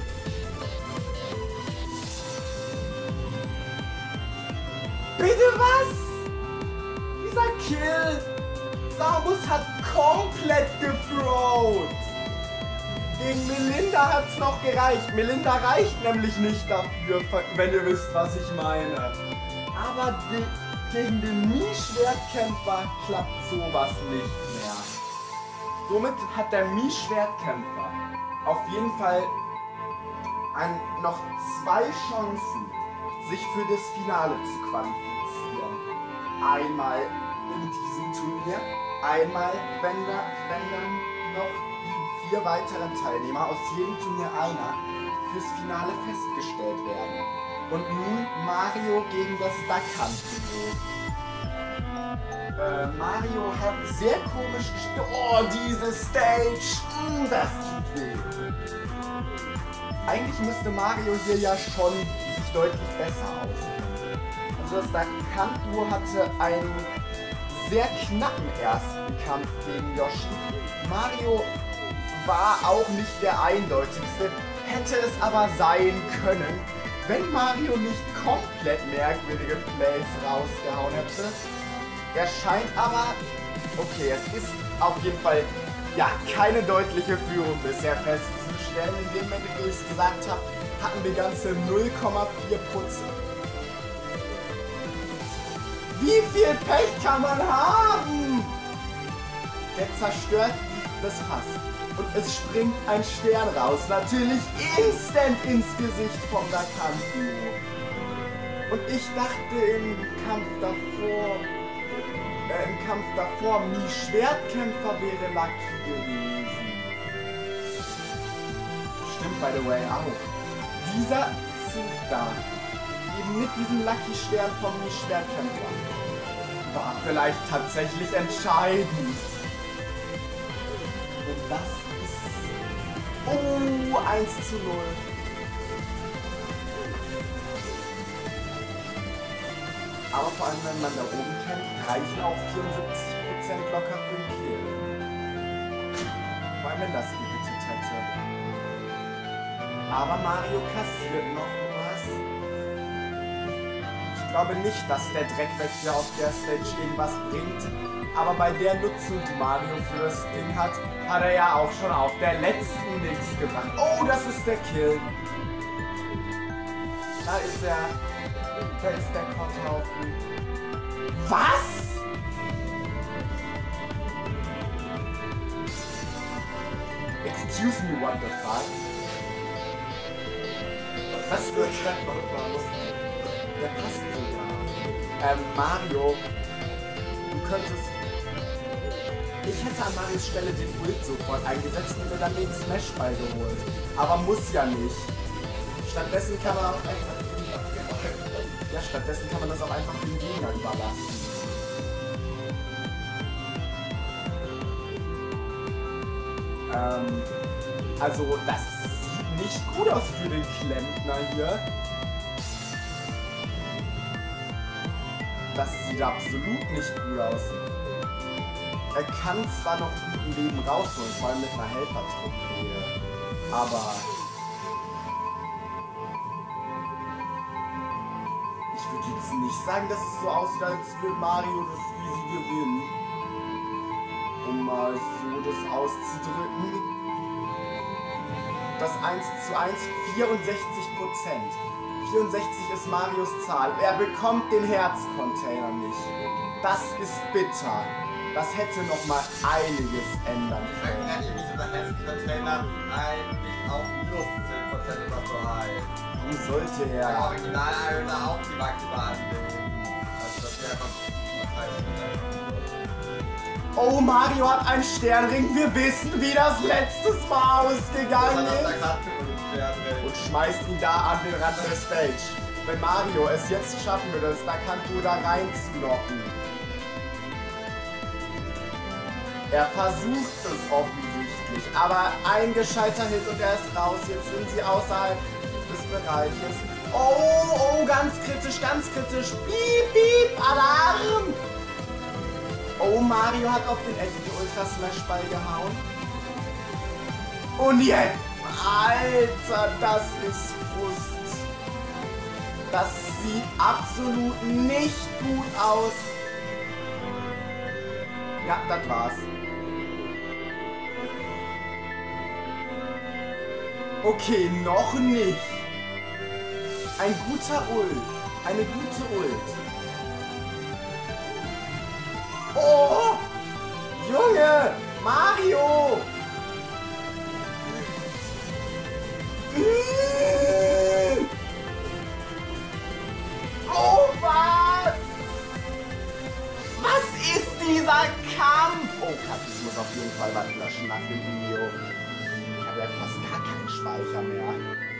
Bitte was? Dieser Kill. Samus hat komplett gefroht. Gegen Melinda hat's noch gereicht. Melinda reicht nämlich nicht dafür, wenn ihr wisst, was ich meine. Aber gegen den Mii-Schwertkämpfer klappt sowas nicht mehr. Somit hat der Mii-Schwertkämpfer auf jeden Fall noch 2 Chancen, sich für das Finale zu qualifizieren. Einmal in diesem Turnier, einmal, wenn dann noch die 4 weiteren Teilnehmer aus jedem Turnier einer fürs Finale festgestellt werden. Und nun Mario gegen das Duck-Hunt-Duo. Mario hat sehr komisch gespielt. Oh, diese Stage! Das tut weh. Eigentlich müsste Mario hier ja schon sich deutlich besser auskennen. Also das Duck-Hunt-Duo hatte einen sehr knappen ersten Kampf gegen Yoshi. Mario war auch nicht der eindeutigste, hätte es aber sein können, wenn Mario nicht komplett merkwürdige Plays rausgehauen hätte. Er scheint aber, okay, es ist auf jeden Fall ja keine deutliche Führung bisher festzustellen. In dem Moment, wie ich es gesagt habe, hatten wir ganze 0,4%. Wie viel Pech kann man haben? Der zerstört das Fass. Und es springt ein Stern raus. Natürlich instant ins Gesicht vom Duck-Hunt-Duo. Und ich dachte im Kampf davor, Mii-Schwertkämpfer wäre Lucky gewesen. Stimmt, by the way, auch. Dieser Zug da, eben mit diesem Lucky-Stern vom Mii-Schwertkämpfer, war vielleicht tatsächlich entscheidend. Und das ist... Oh, 1:0. Aber vor allem, wenn man da oben kämpft, reichen auch 74% locker für den Kill. Vor allem, wenn das gehittet hätte. Aber Mario kassiert noch was. Ich glaube nicht, dass der Dreckwechsel auf der Stage irgendwas bringt. Aber bei der Nutzung, die Mario für das Ding hat, hat er ja auch schon auf der letzten nichts gebracht. Oh, das ist der Kill. Da ist er. Da ist der Kotthaufen. Was? Excuse me, what the fuck? Was wird das? Der passt sogar. Mario, du könntest... Ich hätte an Marios Stelle den Ult sofort eingesetzt und mir dann den Smashball geholt. Aber muss ja nicht. Stattdessen kann man auch einfach... Ja, stattdessen kann man das auch einfach dem Gegner überlassen. Also das sieht nicht gut aus für den Klempner hier. Das sieht absolut nicht gut aus. Er kann zwar noch guten Leben rausholen, vor allem mit einer Helfertrophäe, aber ich würde jetzt nicht sagen, dass es so aussieht, als würde Mario das easy gewinnen. Um mal so das auszudrücken. Das 1:1, 64%. 64 ist Marios Zahl. Er bekommt den Herzcontainer nicht. Das ist bitter. Das hätte noch mal einiges ändern können. Wenn nämlich unser Herzcontainer eigentlich auf minus 10% oder so heißt. Warum sollte er? Der Original Iron auch die maximalen nehmen. Also das wäre Oh, Mario hat einen Sternring. Wir wissen, wie das letztes Mal ausgegangen ist. Und schmeißt ihn da an den Rand der Stage. Wenn Mario es jetzt schaffen würde, das Duck-Hunt-Duo da reinzulocken. Er versucht es offensichtlich, aber ein gescheiter Hit und er ist raus. Jetzt sind sie außerhalb des Bereiches. Oh, ganz kritisch, ganz kritisch. Piep, piep, Alarm! Oh, Mario hat auf den echten Ultra-Smash-Ball gehauen. Und jetzt! Alter, das ist Frust. Das sieht absolut nicht gut aus. Ja, das war's. Okay, noch nicht. Ein guter Ult. Eine gute Ult. Oh! Junge! Mario! Oh, was? Was ist dieser Kampf? Oh, Kack, ich muss auf jeden Fall was löschen nach dem Video. Ich habe ja fast gar keinen Speicher mehr.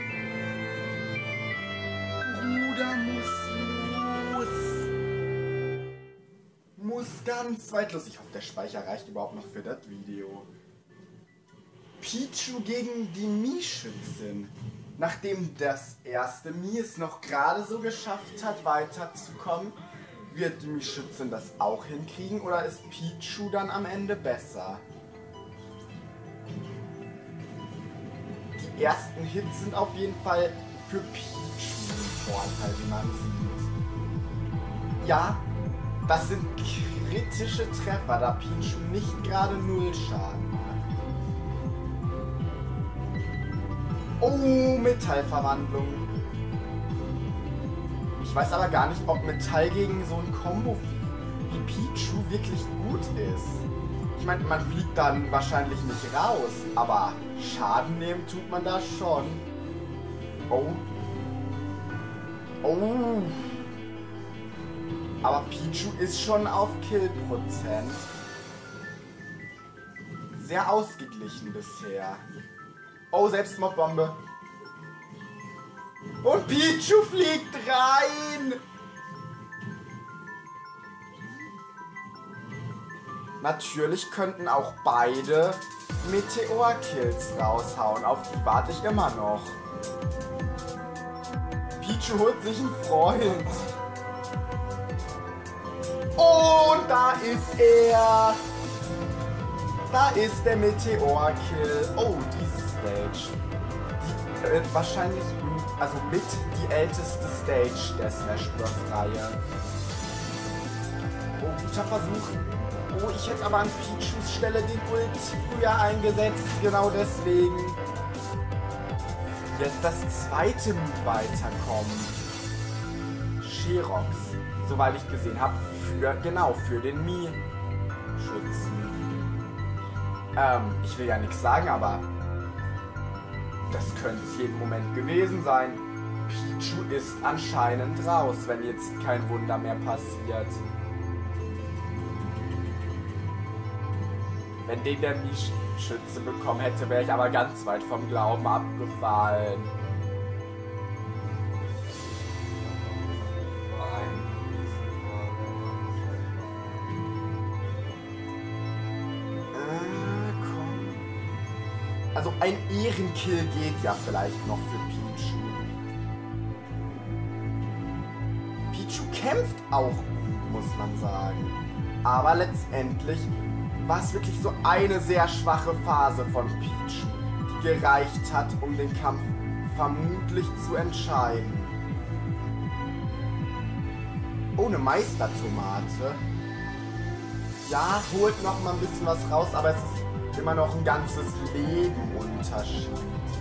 Bruder muss los. Muss ganz weit los. Ich hoffe, der Speicher reicht überhaupt noch für das Video. Pichu gegen die Mii-Schützin. Nachdem das erste Mii es noch gerade so geschafft hat, weiterzukommen, wird die Mii-Schützin das auch hinkriegen oder ist Pichu dann am Ende besser? Die ersten Hits sind auf jeden Fall für Pichu ein Vorteil, wie man sieht. Ja, das sind kritische Treffer, da Pichu nicht gerade 0 Schaden macht. Oh, Metallverwandlung. Ich weiß aber gar nicht, ob Metall gegen so ein Kombo wie Pichu wirklich gut ist. Ich meine, man fliegt dann wahrscheinlich nicht raus, aber Schaden nehmen tut man da schon. Oh. Oh. Aber Pichu ist schon auf Kill-Prozent. Sehr ausgeglichen bisher. Oh, Selbstmordbombe. Und Pichu fliegt rein. Natürlich könnten auch beide Meteor-Kills raushauen. Auf die warte ich immer noch. Pichu holt sich einen Freund. Und da ist er. Da ist der Meteor-Kill. Oh, diese Stage. Die wahrscheinlich, also mit die älteste Stage der Smash Bros. Reihe. Oh, guter Versuch. Oh, ich hätte aber an Pichus Stelle den Ult früher eingesetzt. Genau deswegen. Jetzt das zweite Move weiterkommen. Sherox, soweit ich gesehen habe, für den Mii-Schützen. Ich will ja nichts sagen, aber das könnte es jeden Moment gewesen sein. Pichu ist anscheinend raus, wenn jetzt kein Wunder mehr passiert. Wenn den der Mii-Schütze bekommen hätte, wäre ich aber ganz weit vom Glauben abgefallen. Also ein Ehrenkill geht ja vielleicht noch für Pichu. Pichu kämpft auch gut, muss man sagen. Aber letztendlich war es wirklich so eine sehr schwache Phase von Pichu, die gereicht hat, um den Kampf vermutlich zu entscheiden. Ohne Meistertomate. Ja, holt noch mal ein bisschen was raus, aber es ist immer noch ein ganzes Leben Unterschied.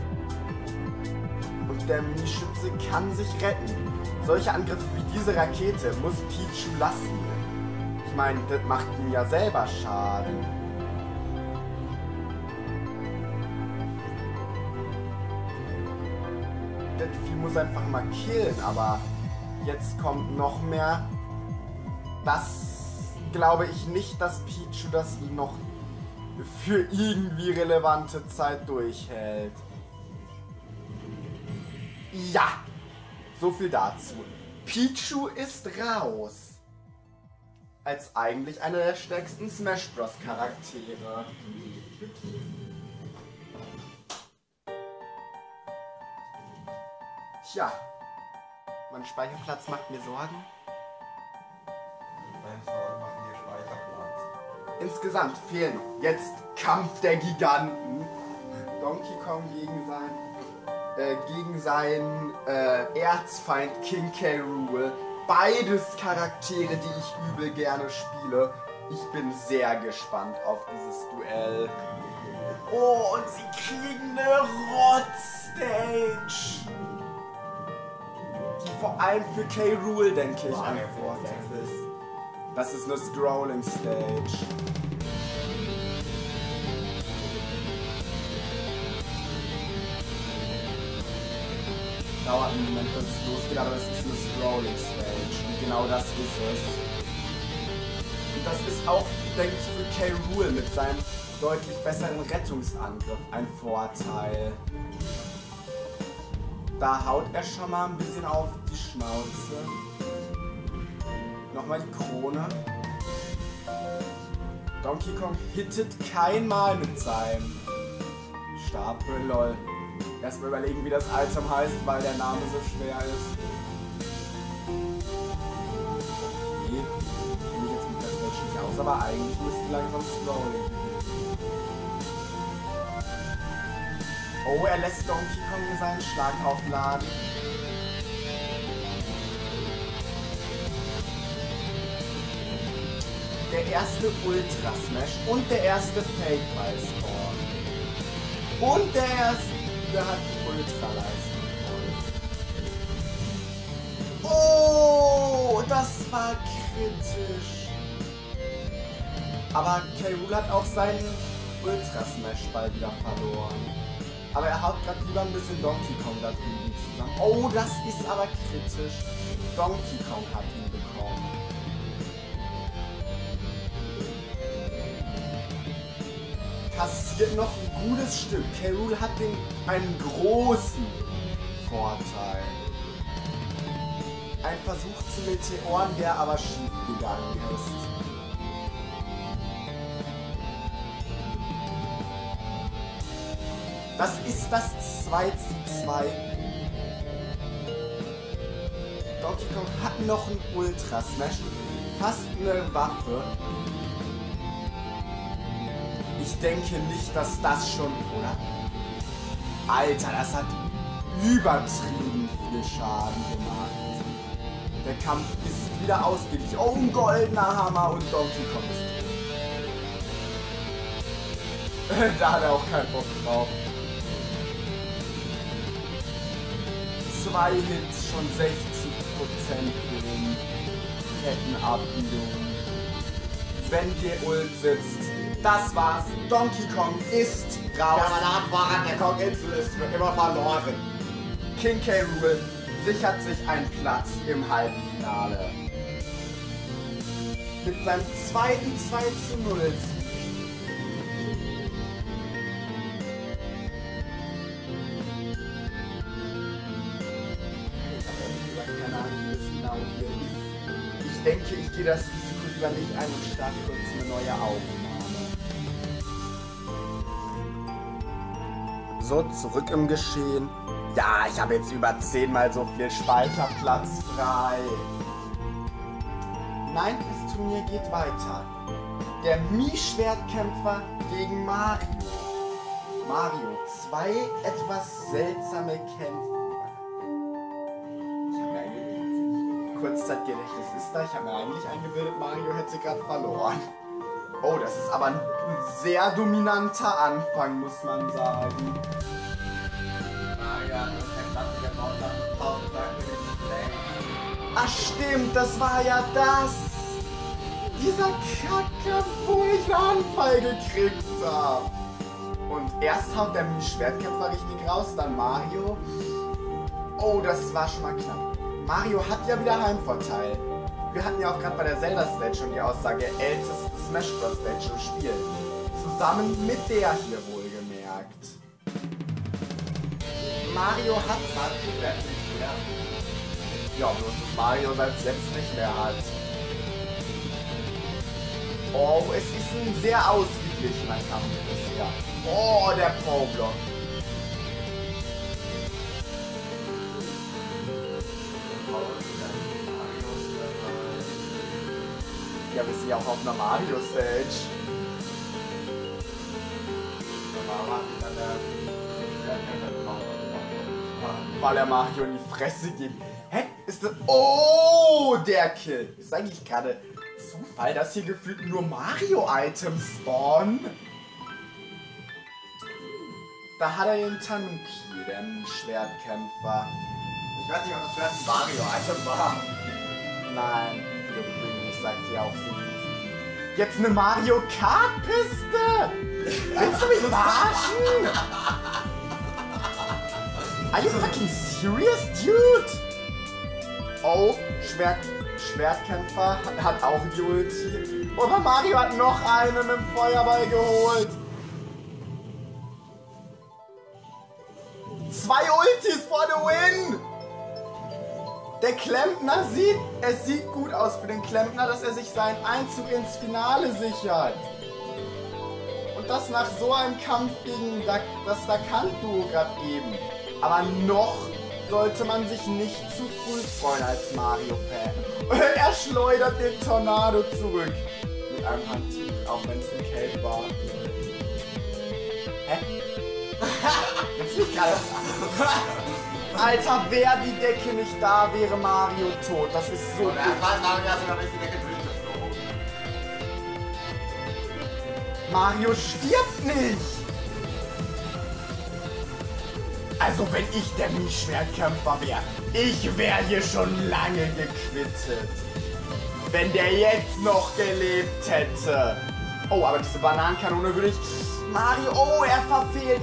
Und der Mii-Schütze kann sich retten. Solche Angriffe wie diese Rakete muss Pichu lassen. Ich meine, das macht ihm ja selber Schaden. Das Vieh muss einfach mal killen, aber jetzt kommt noch mehr. Das glaube ich nicht, dass Pichu das noch für irgendwie relevante Zeit durchhält. Ja, so viel dazu. Pichu ist raus. Als eigentlich einer der stärksten Smash Bros. Charaktere. Tja, mein Speicherplatz macht mir Sorgen. Meine Sorgen machen dir Speicherplatz. Insgesamt fehlen jetzt Kampf der Giganten, Donkey Kong gegen seinen Erzfeind King K. Rool. Beides Charaktere, die ich übel gerne spiele. Ich bin sehr gespannt auf dieses Duell. Oh, und sie kriegen eine Rot-Stage. Die vor allem für K. Rool, denke ich, ein Vorteil ist. Das ist eine Scrolling-Stage. Dauert einen Moment, bis es losgeht, aber das ist eine Scrolling-Stage. Und genau das ist es. Und das ist auch, denke ich, für K. Rool mit seinem deutlich besseren Rettungsangriff ein Vorteil. Da haut er schon mal ein bisschen auf die Schnauze. Nochmal die Krone. Donkey Kong hittet kein Mal mit seinem Stab. Lol. Erstmal überlegen, wie das Item heißt, weil der Name so schwer ist. Okay. Ich kenne mich jetzt mit der Stage nicht aus, aber eigentlich müsste langsam Scrolling. Oh, er lässt Donkey Kong seinen Schlag aufladen. Der erste Ultra Smash und der erste Fake Ballspawn. Und der erste hat die Ultraleistung. Oh, das war kritisch. Aber K. Rool hat auch seinen Ultra Smash Ball wieder verloren. Aber er haut gerade lieber ein bisschen Donkey Kong da drüben zusammen. Oh, das ist aber kritisch. Donkey Kong hat ihn bekommen. Kassiert noch ein gutes Stück. K. Rool hat einen großen Vorteil. Ein Versuch zu Meteoren, der aber schief gegangen ist. Das ist das 2:2. Donkey Kong hat noch einen Ultra Smash. Fast eine Waffe. Ich denke nicht, dass das schon, oder? Alter, das hat übertrieben viel Schaden gemacht. Der Kampf ist wieder ausgeglichen. Oh, ein goldener Hammer und Donkey Kong ist tot. Da hat er auch keinen Bock drauf. 2 Hits, schon 60% für den Kettenabbiegung. Wenn die Ult sitzt. Das war's. Donkey Kong ist raus. Ja, aber da war der Kong-Insel ist für immer verloren. King K. Rool sichert sich einen Platz im Halbfinale. Mit seinem zweiten 2:0. Keine Ahnung, wie das genau hier ist. Ich denke, ich gehe das Risiko lieber nicht ein und starte kurz eine neue Aufnahme. So, zurück im Geschehen. Ja, ich habe jetzt über 10-mal so viel Speicherplatz frei. Nein, das Turnier geht weiter. Der Mii-Schwertkämpfer gegen Mario. Mario, 2 etwas seltsame Kämpfe. Ich habe mir eigentlich Kurzzeitgedächtnis ist da. Ich habe mir eigentlich eingebildet, Mario hätte gerade verloren. Oh, das ist aber ein sehr dominanter Anfang, muss man sagen. Ach stimmt, das war ja das. Dieser Kacke, wo ich einen Anfall gekriegt habe. Und erst haut der Schwertkämpfer richtig raus, dann Mario. Oh, das war schon mal knapp. Mario hat ja wieder Heimvorteil. Wir hatten ja auch gerade bei der Zelda-Stage schon die Aussage, älteste Smash Bros. Stage im Spiel. Zusammen mit der hier wohlgemerkt. Mario hat ja, bloß dass Mario selbst jetzt nicht mehr hat. Oh, es ist ein sehr ausgeglichener Kampf bisher. Oh, der Pro-Block. Ja, wir sind ja auch auf einer Mario-Stage. weil er Mario in die Fresse gibt. Hä? Ist das... Oh, der Kill. Ist eigentlich gerade Zufall, dass hier gefühlt nur Mario-Items spawnen? Da hat er den Tanuki, der Schwertkämpfer. Ich weiß nicht, ob das vielleicht ein Mario-Item war. Nein, ich sag dir auch so. Jetzt eine Mario Kart-Piste! Willst du mich verarschen? Are you fucking serious, dude? Oh, Schwertkämpfer hat auch die Ulti. Aber Mario hat noch einen im Feuerball geholt. 2 Ultis for the win! Der Klempner es sieht gut aus für den Klempner, dass er sich seinen Einzug ins Finale sichert. Und das nach so einem Kampf gegen das Dakant-Duo gerade eben. Aber noch sollte man sich nicht zu früh freuen als Mario-Fan. Er schleudert den Tornado zurück. Mit einem Handtuch, auch wenn es ein Cape war. Hä? Jetzt nicht gerade. Alter, wäre die Decke nicht da, wäre Mario tot. Das ist so gut. Mario stirbt nicht. Also wenn ich der Mii-Schwertkämpfer wäre, ich wäre hier schon lange gequittet. Wenn der jetzt noch gelebt hätte. Oh, aber diese Bananenkanone würde ich... Mario, oh, er verfehlt.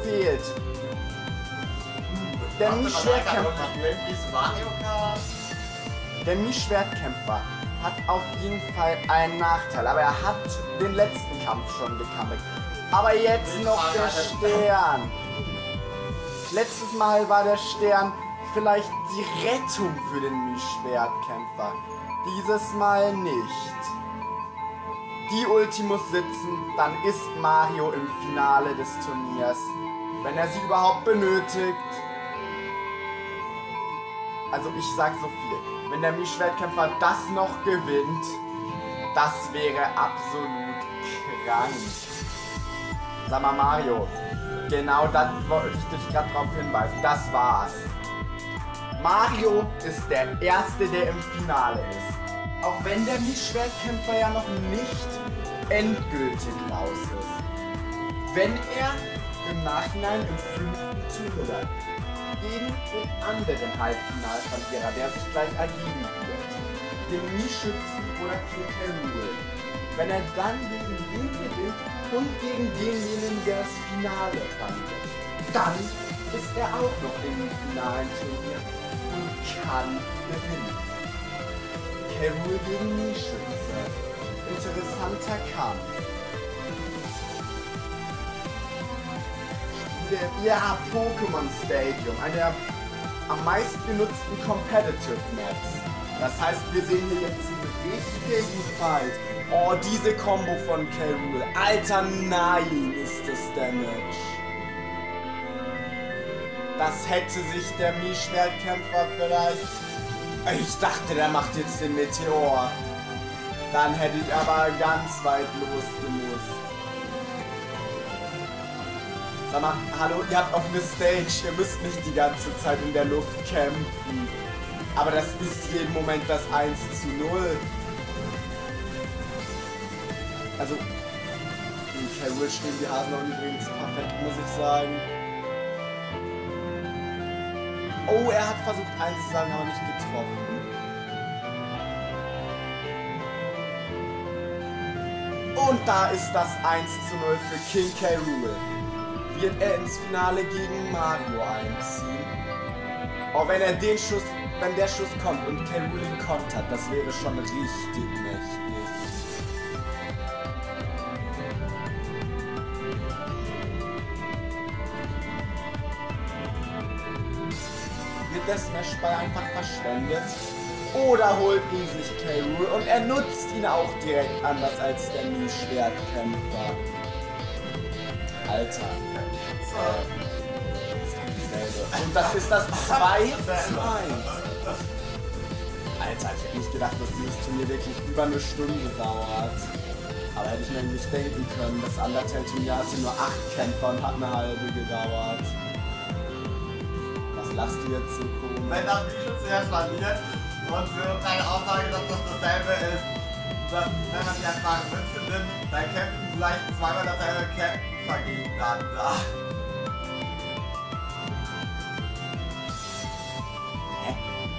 Der Mii-Schwertkämpfer hat auf jeden Fall einen Nachteil, aber er hat den letzten Kampf schon gecomebackt. Aber jetzt noch der Stern. Letztes Mal war der Stern vielleicht die Rettung für den Mii-Schwertkämpfer. Dieses Mal nicht. Die Ulti muss sitzen, dann ist Mario im Finale des Turniers. Wenn er sie überhaupt benötigt. Also ich sag so viel. Wenn der Mii-Schwertkämpfer das noch gewinnt, das wäre absolut krank. Sag mal Mario, genau das wollte ich dich gerade darauf hinweisen. Das war's. Mario ist der Erste, der im Finale ist. Auch wenn der Mii-Schwertkämpfer ja noch nicht endgültig raus ist. Wenn er im Nachhinein im 5. Turnier gegen den anderen Halbfinalverlierer, der sich gleich ergeben wird, den Mii-Schützen oder King K. Rool, wenn er dann gegen den gewinnt und gegen denjenigen, der das Finale verliert, dann ist er auch noch im finalen Turnier und kann gewinnen. K. Rool gegen Mii-Schütze. Interessanter Kampf. Ja, Pokémon Stadium, eine der am meisten genutzten Competitive Maps. Das heißt, wir sehen hier jetzt einen richtigen Fight. Oh, diese Combo von K. Rool. Alter, nein, ist das Damage. Das hätte sich der Mii-Schwertkämpfer vielleicht... Ich dachte, der macht jetzt den Meteor. Dann hätte ich aber ganz weit losgemusst. Sag mal, hallo, ihr habt auch eine Stage, ihr müsst nicht die ganze Zeit in der Luft kämpfen. Aber das ist jeden Moment das 1:0. Also, in K. Rool stehen die Hasen übrigens perfekt, muss ich sagen. Oh, er hat versucht 1 zu sagen, aber nicht getroffen. Und da ist das 1:0 für King K. Rool. Wird er ins Finale gegen Mario einziehen? Oh, wenn der Schuss kommt und K. Rool ihn kontert, das wäre schon richtig mächtig. Wird der Smashball einfach verschwendet? Oder holt ihn sich K. Rool und er nutzt ihn auch direkt anders als der Mii-Schwertkämpfer. Alter. Und das ist das 2:1. Alter, ich hätte nicht gedacht, dass dieses Turnier wirklich über eine Stunde dauert. Aber hätte ich mir nicht denken können. Das Undertale-Turnier hatte nur 8 Kämpfer und hat eine halbe gedauert. Das lachst du jetzt so komisch? Wenn das Mii-Schütze ja schlawiniert und für deine Aussage, dass das dasselbe ist, dass, wenn man die erstmal Münze nimmt, dann kämpfen vielleicht zweimal dasselbe Kämpfer gegeneinander. Hä?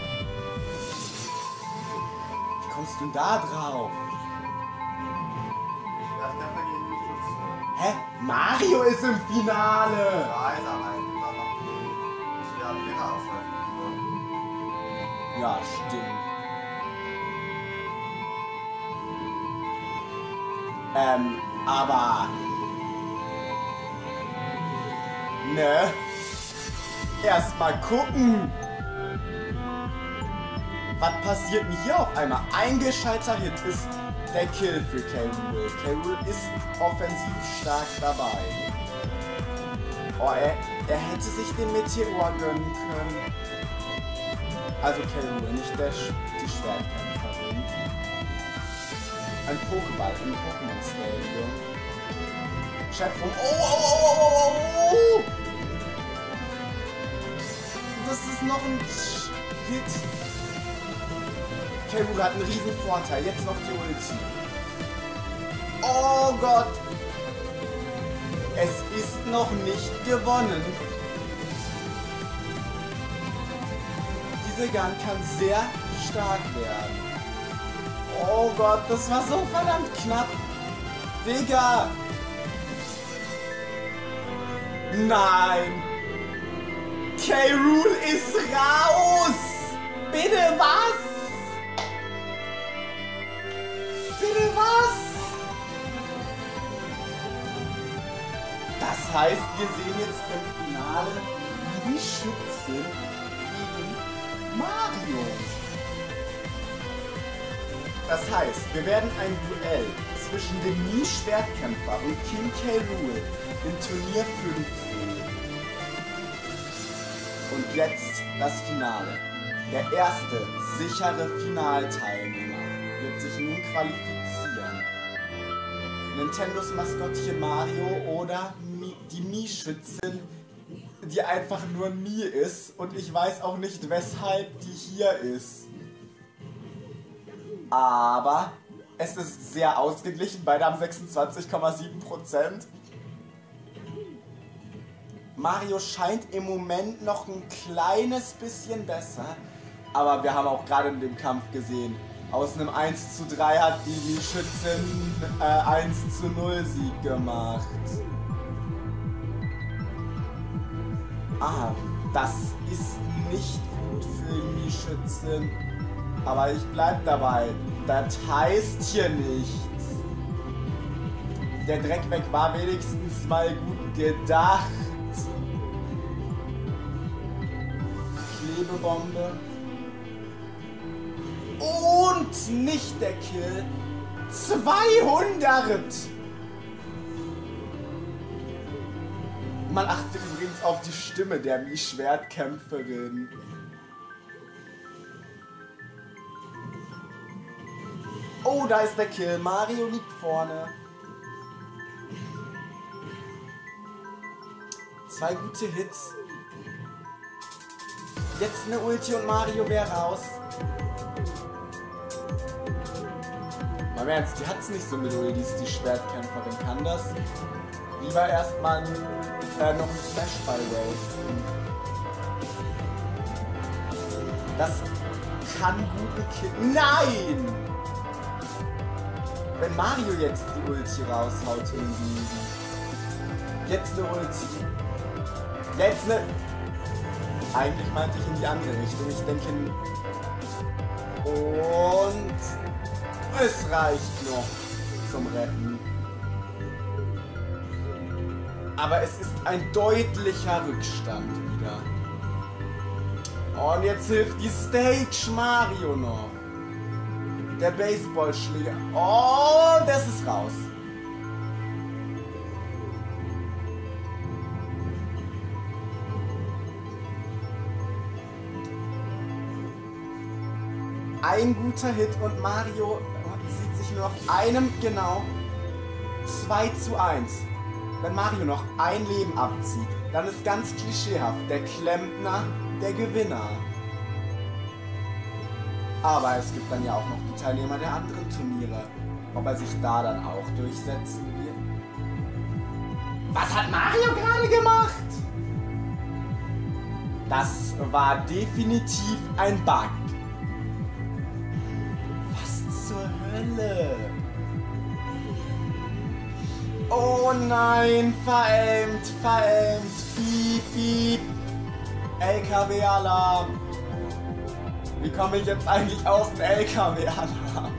Wie kommst du da drauf? Schwertkämpfer gegen die Schütze. Hä? Mario ist im Finale! Ja, ist aber ein guter noch. Ich ja Lehrer ausweichen. Ja, stimmt. Aber... Ne? Erstmal gucken! Was passiert denn hier auf einmal? Ein gescheiter Hit ist der Kill für K. Rool. K. Rool ist offensiv stark dabei. Oh, er hätte sich den Meteor gönnen können. Also K. Rool, nicht die Schwertkämpferin. Ein Pokéball im Pokémon Stadium. Chefrum. Oh! Das ist noch ein Hit. K. Rool hat einen riesen Vorteil. Jetzt noch die Ulti. Oh Gott! Es ist noch nicht gewonnen. Diese Gun kann sehr stark werden. Oh Gott, das war so verdammt knapp. Digga! Nein! K. Rool ist raus! Bitte was? Bitte was? Das heißt, wir sehen jetzt im Finale die Schützen gegen Mario. Das heißt, wir werden ein Duell zwischen dem Mii-Schwertkämpfer und King K. Rool im Turnier 5 sehen. Und jetzt das Finale. Der erste sichere Finalteilnehmer wird sich nun qualifizieren. Nintendos Maskottchen Mario oder die Mii-Schützin, die einfach nur Mii ist und ich weiß auch nicht, weshalb die hier ist. Aber es ist sehr ausgeglichen, beide haben 26,7%. Mario scheint im Moment noch ein kleines bisschen besser, aber wir haben auch gerade in dem Kampf gesehen, aus einem 1:3 hat die Mii-Schützin 1:0 Sieg gemacht. Ah, das ist nicht gut für die Mii-Schützin. Aber ich bleib dabei. Das heißt hier nichts. Der Dreck weg war wenigstens mal gut gedacht. Klebebombe. Und nicht der Kill. 200! Man achtet übrigens auf die Stimme der Mii-Schwertkämpferin. Oh, da ist der Kill. Mario liegt vorne. 2 gute Hits. Jetzt eine Ulti und Mario wäre raus. Mal im Ernst, die hat's nicht so mit Ultis, die Schwertkämpferin. Kann das? Lieber erstmal noch ein Smash-Ball wasten. Das kann gute Kill. Nein! Wenn Mario jetzt die Ulti raushaut hingegen. Jetzt eine Ulti. Jetzt eine... Eigentlich meinte ich in die andere Richtung. Ich denke... Und... Es reicht noch zum Retten. Aber es ist ein deutlicher Rückstand wieder. Und jetzt hilft die Stage Mario noch. Der Baseballschläger. Oh, das ist raus. Ein guter Hit und Mario sieht sich nur auf einem, genau, 2:1. Wenn Mario noch ein Leben abzieht, dann ist ganz klischeehaft der Klempner der Gewinner. Aber es gibt dann ja auch noch die Teilnehmer der anderen Turniere. Ob er sich da dann auch durchsetzen wird? Was hat Mario gerade gemacht? Das war definitiv ein Bug. Was zur Hölle? Oh nein, verämt, piep, piep. LKW-Alarm. Wie komme ich jetzt eigentlich aus dem LKW-Alarm?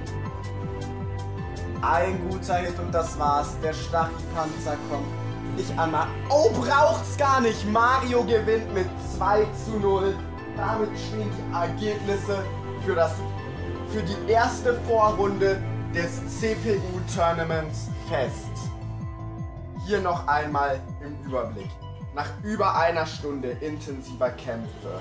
Ein guter Hit und das war's. Der Stachelpanzer kommt nicht an. Oh, braucht's gar nicht. Mario gewinnt mit 2:0. Damit stehen die Ergebnisse für die erste Vorrunde des CPU-Tournaments fest. Hier noch einmal im Überblick. Nach über einer Stunde intensiver Kämpfe.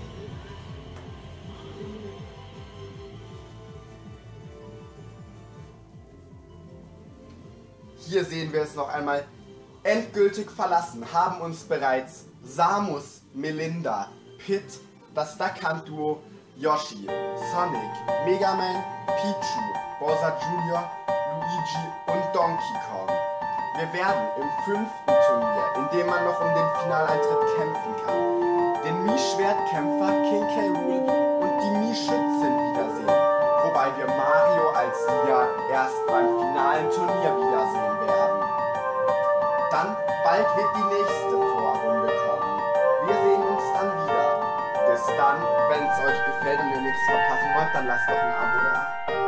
Hier sehen wir es noch einmal. Endgültig verlassen haben uns bereits Samus, Melinda, Pit, das Duck Hunt Duo, Yoshi, Sonic, Mega Man, Pichu, Bowser Jr., Luigi und Donkey Kong. Wir werden im 5. Turnier, in dem man noch um den Finaleintritt kämpfen kann, den Mii-Schwertkämpfer King K. Rool und die Mii-Schützin wiedersehen, wobei wir Mario als Sieger erst beim finalen Turnier wiedersehen werden. Dann bald wird die nächste Vorrunde kommen. Wir sehen uns dann wieder. Bis dann, wenn es euch gefällt und ihr nichts verpassen wollt, dann lasst doch ein Abo da.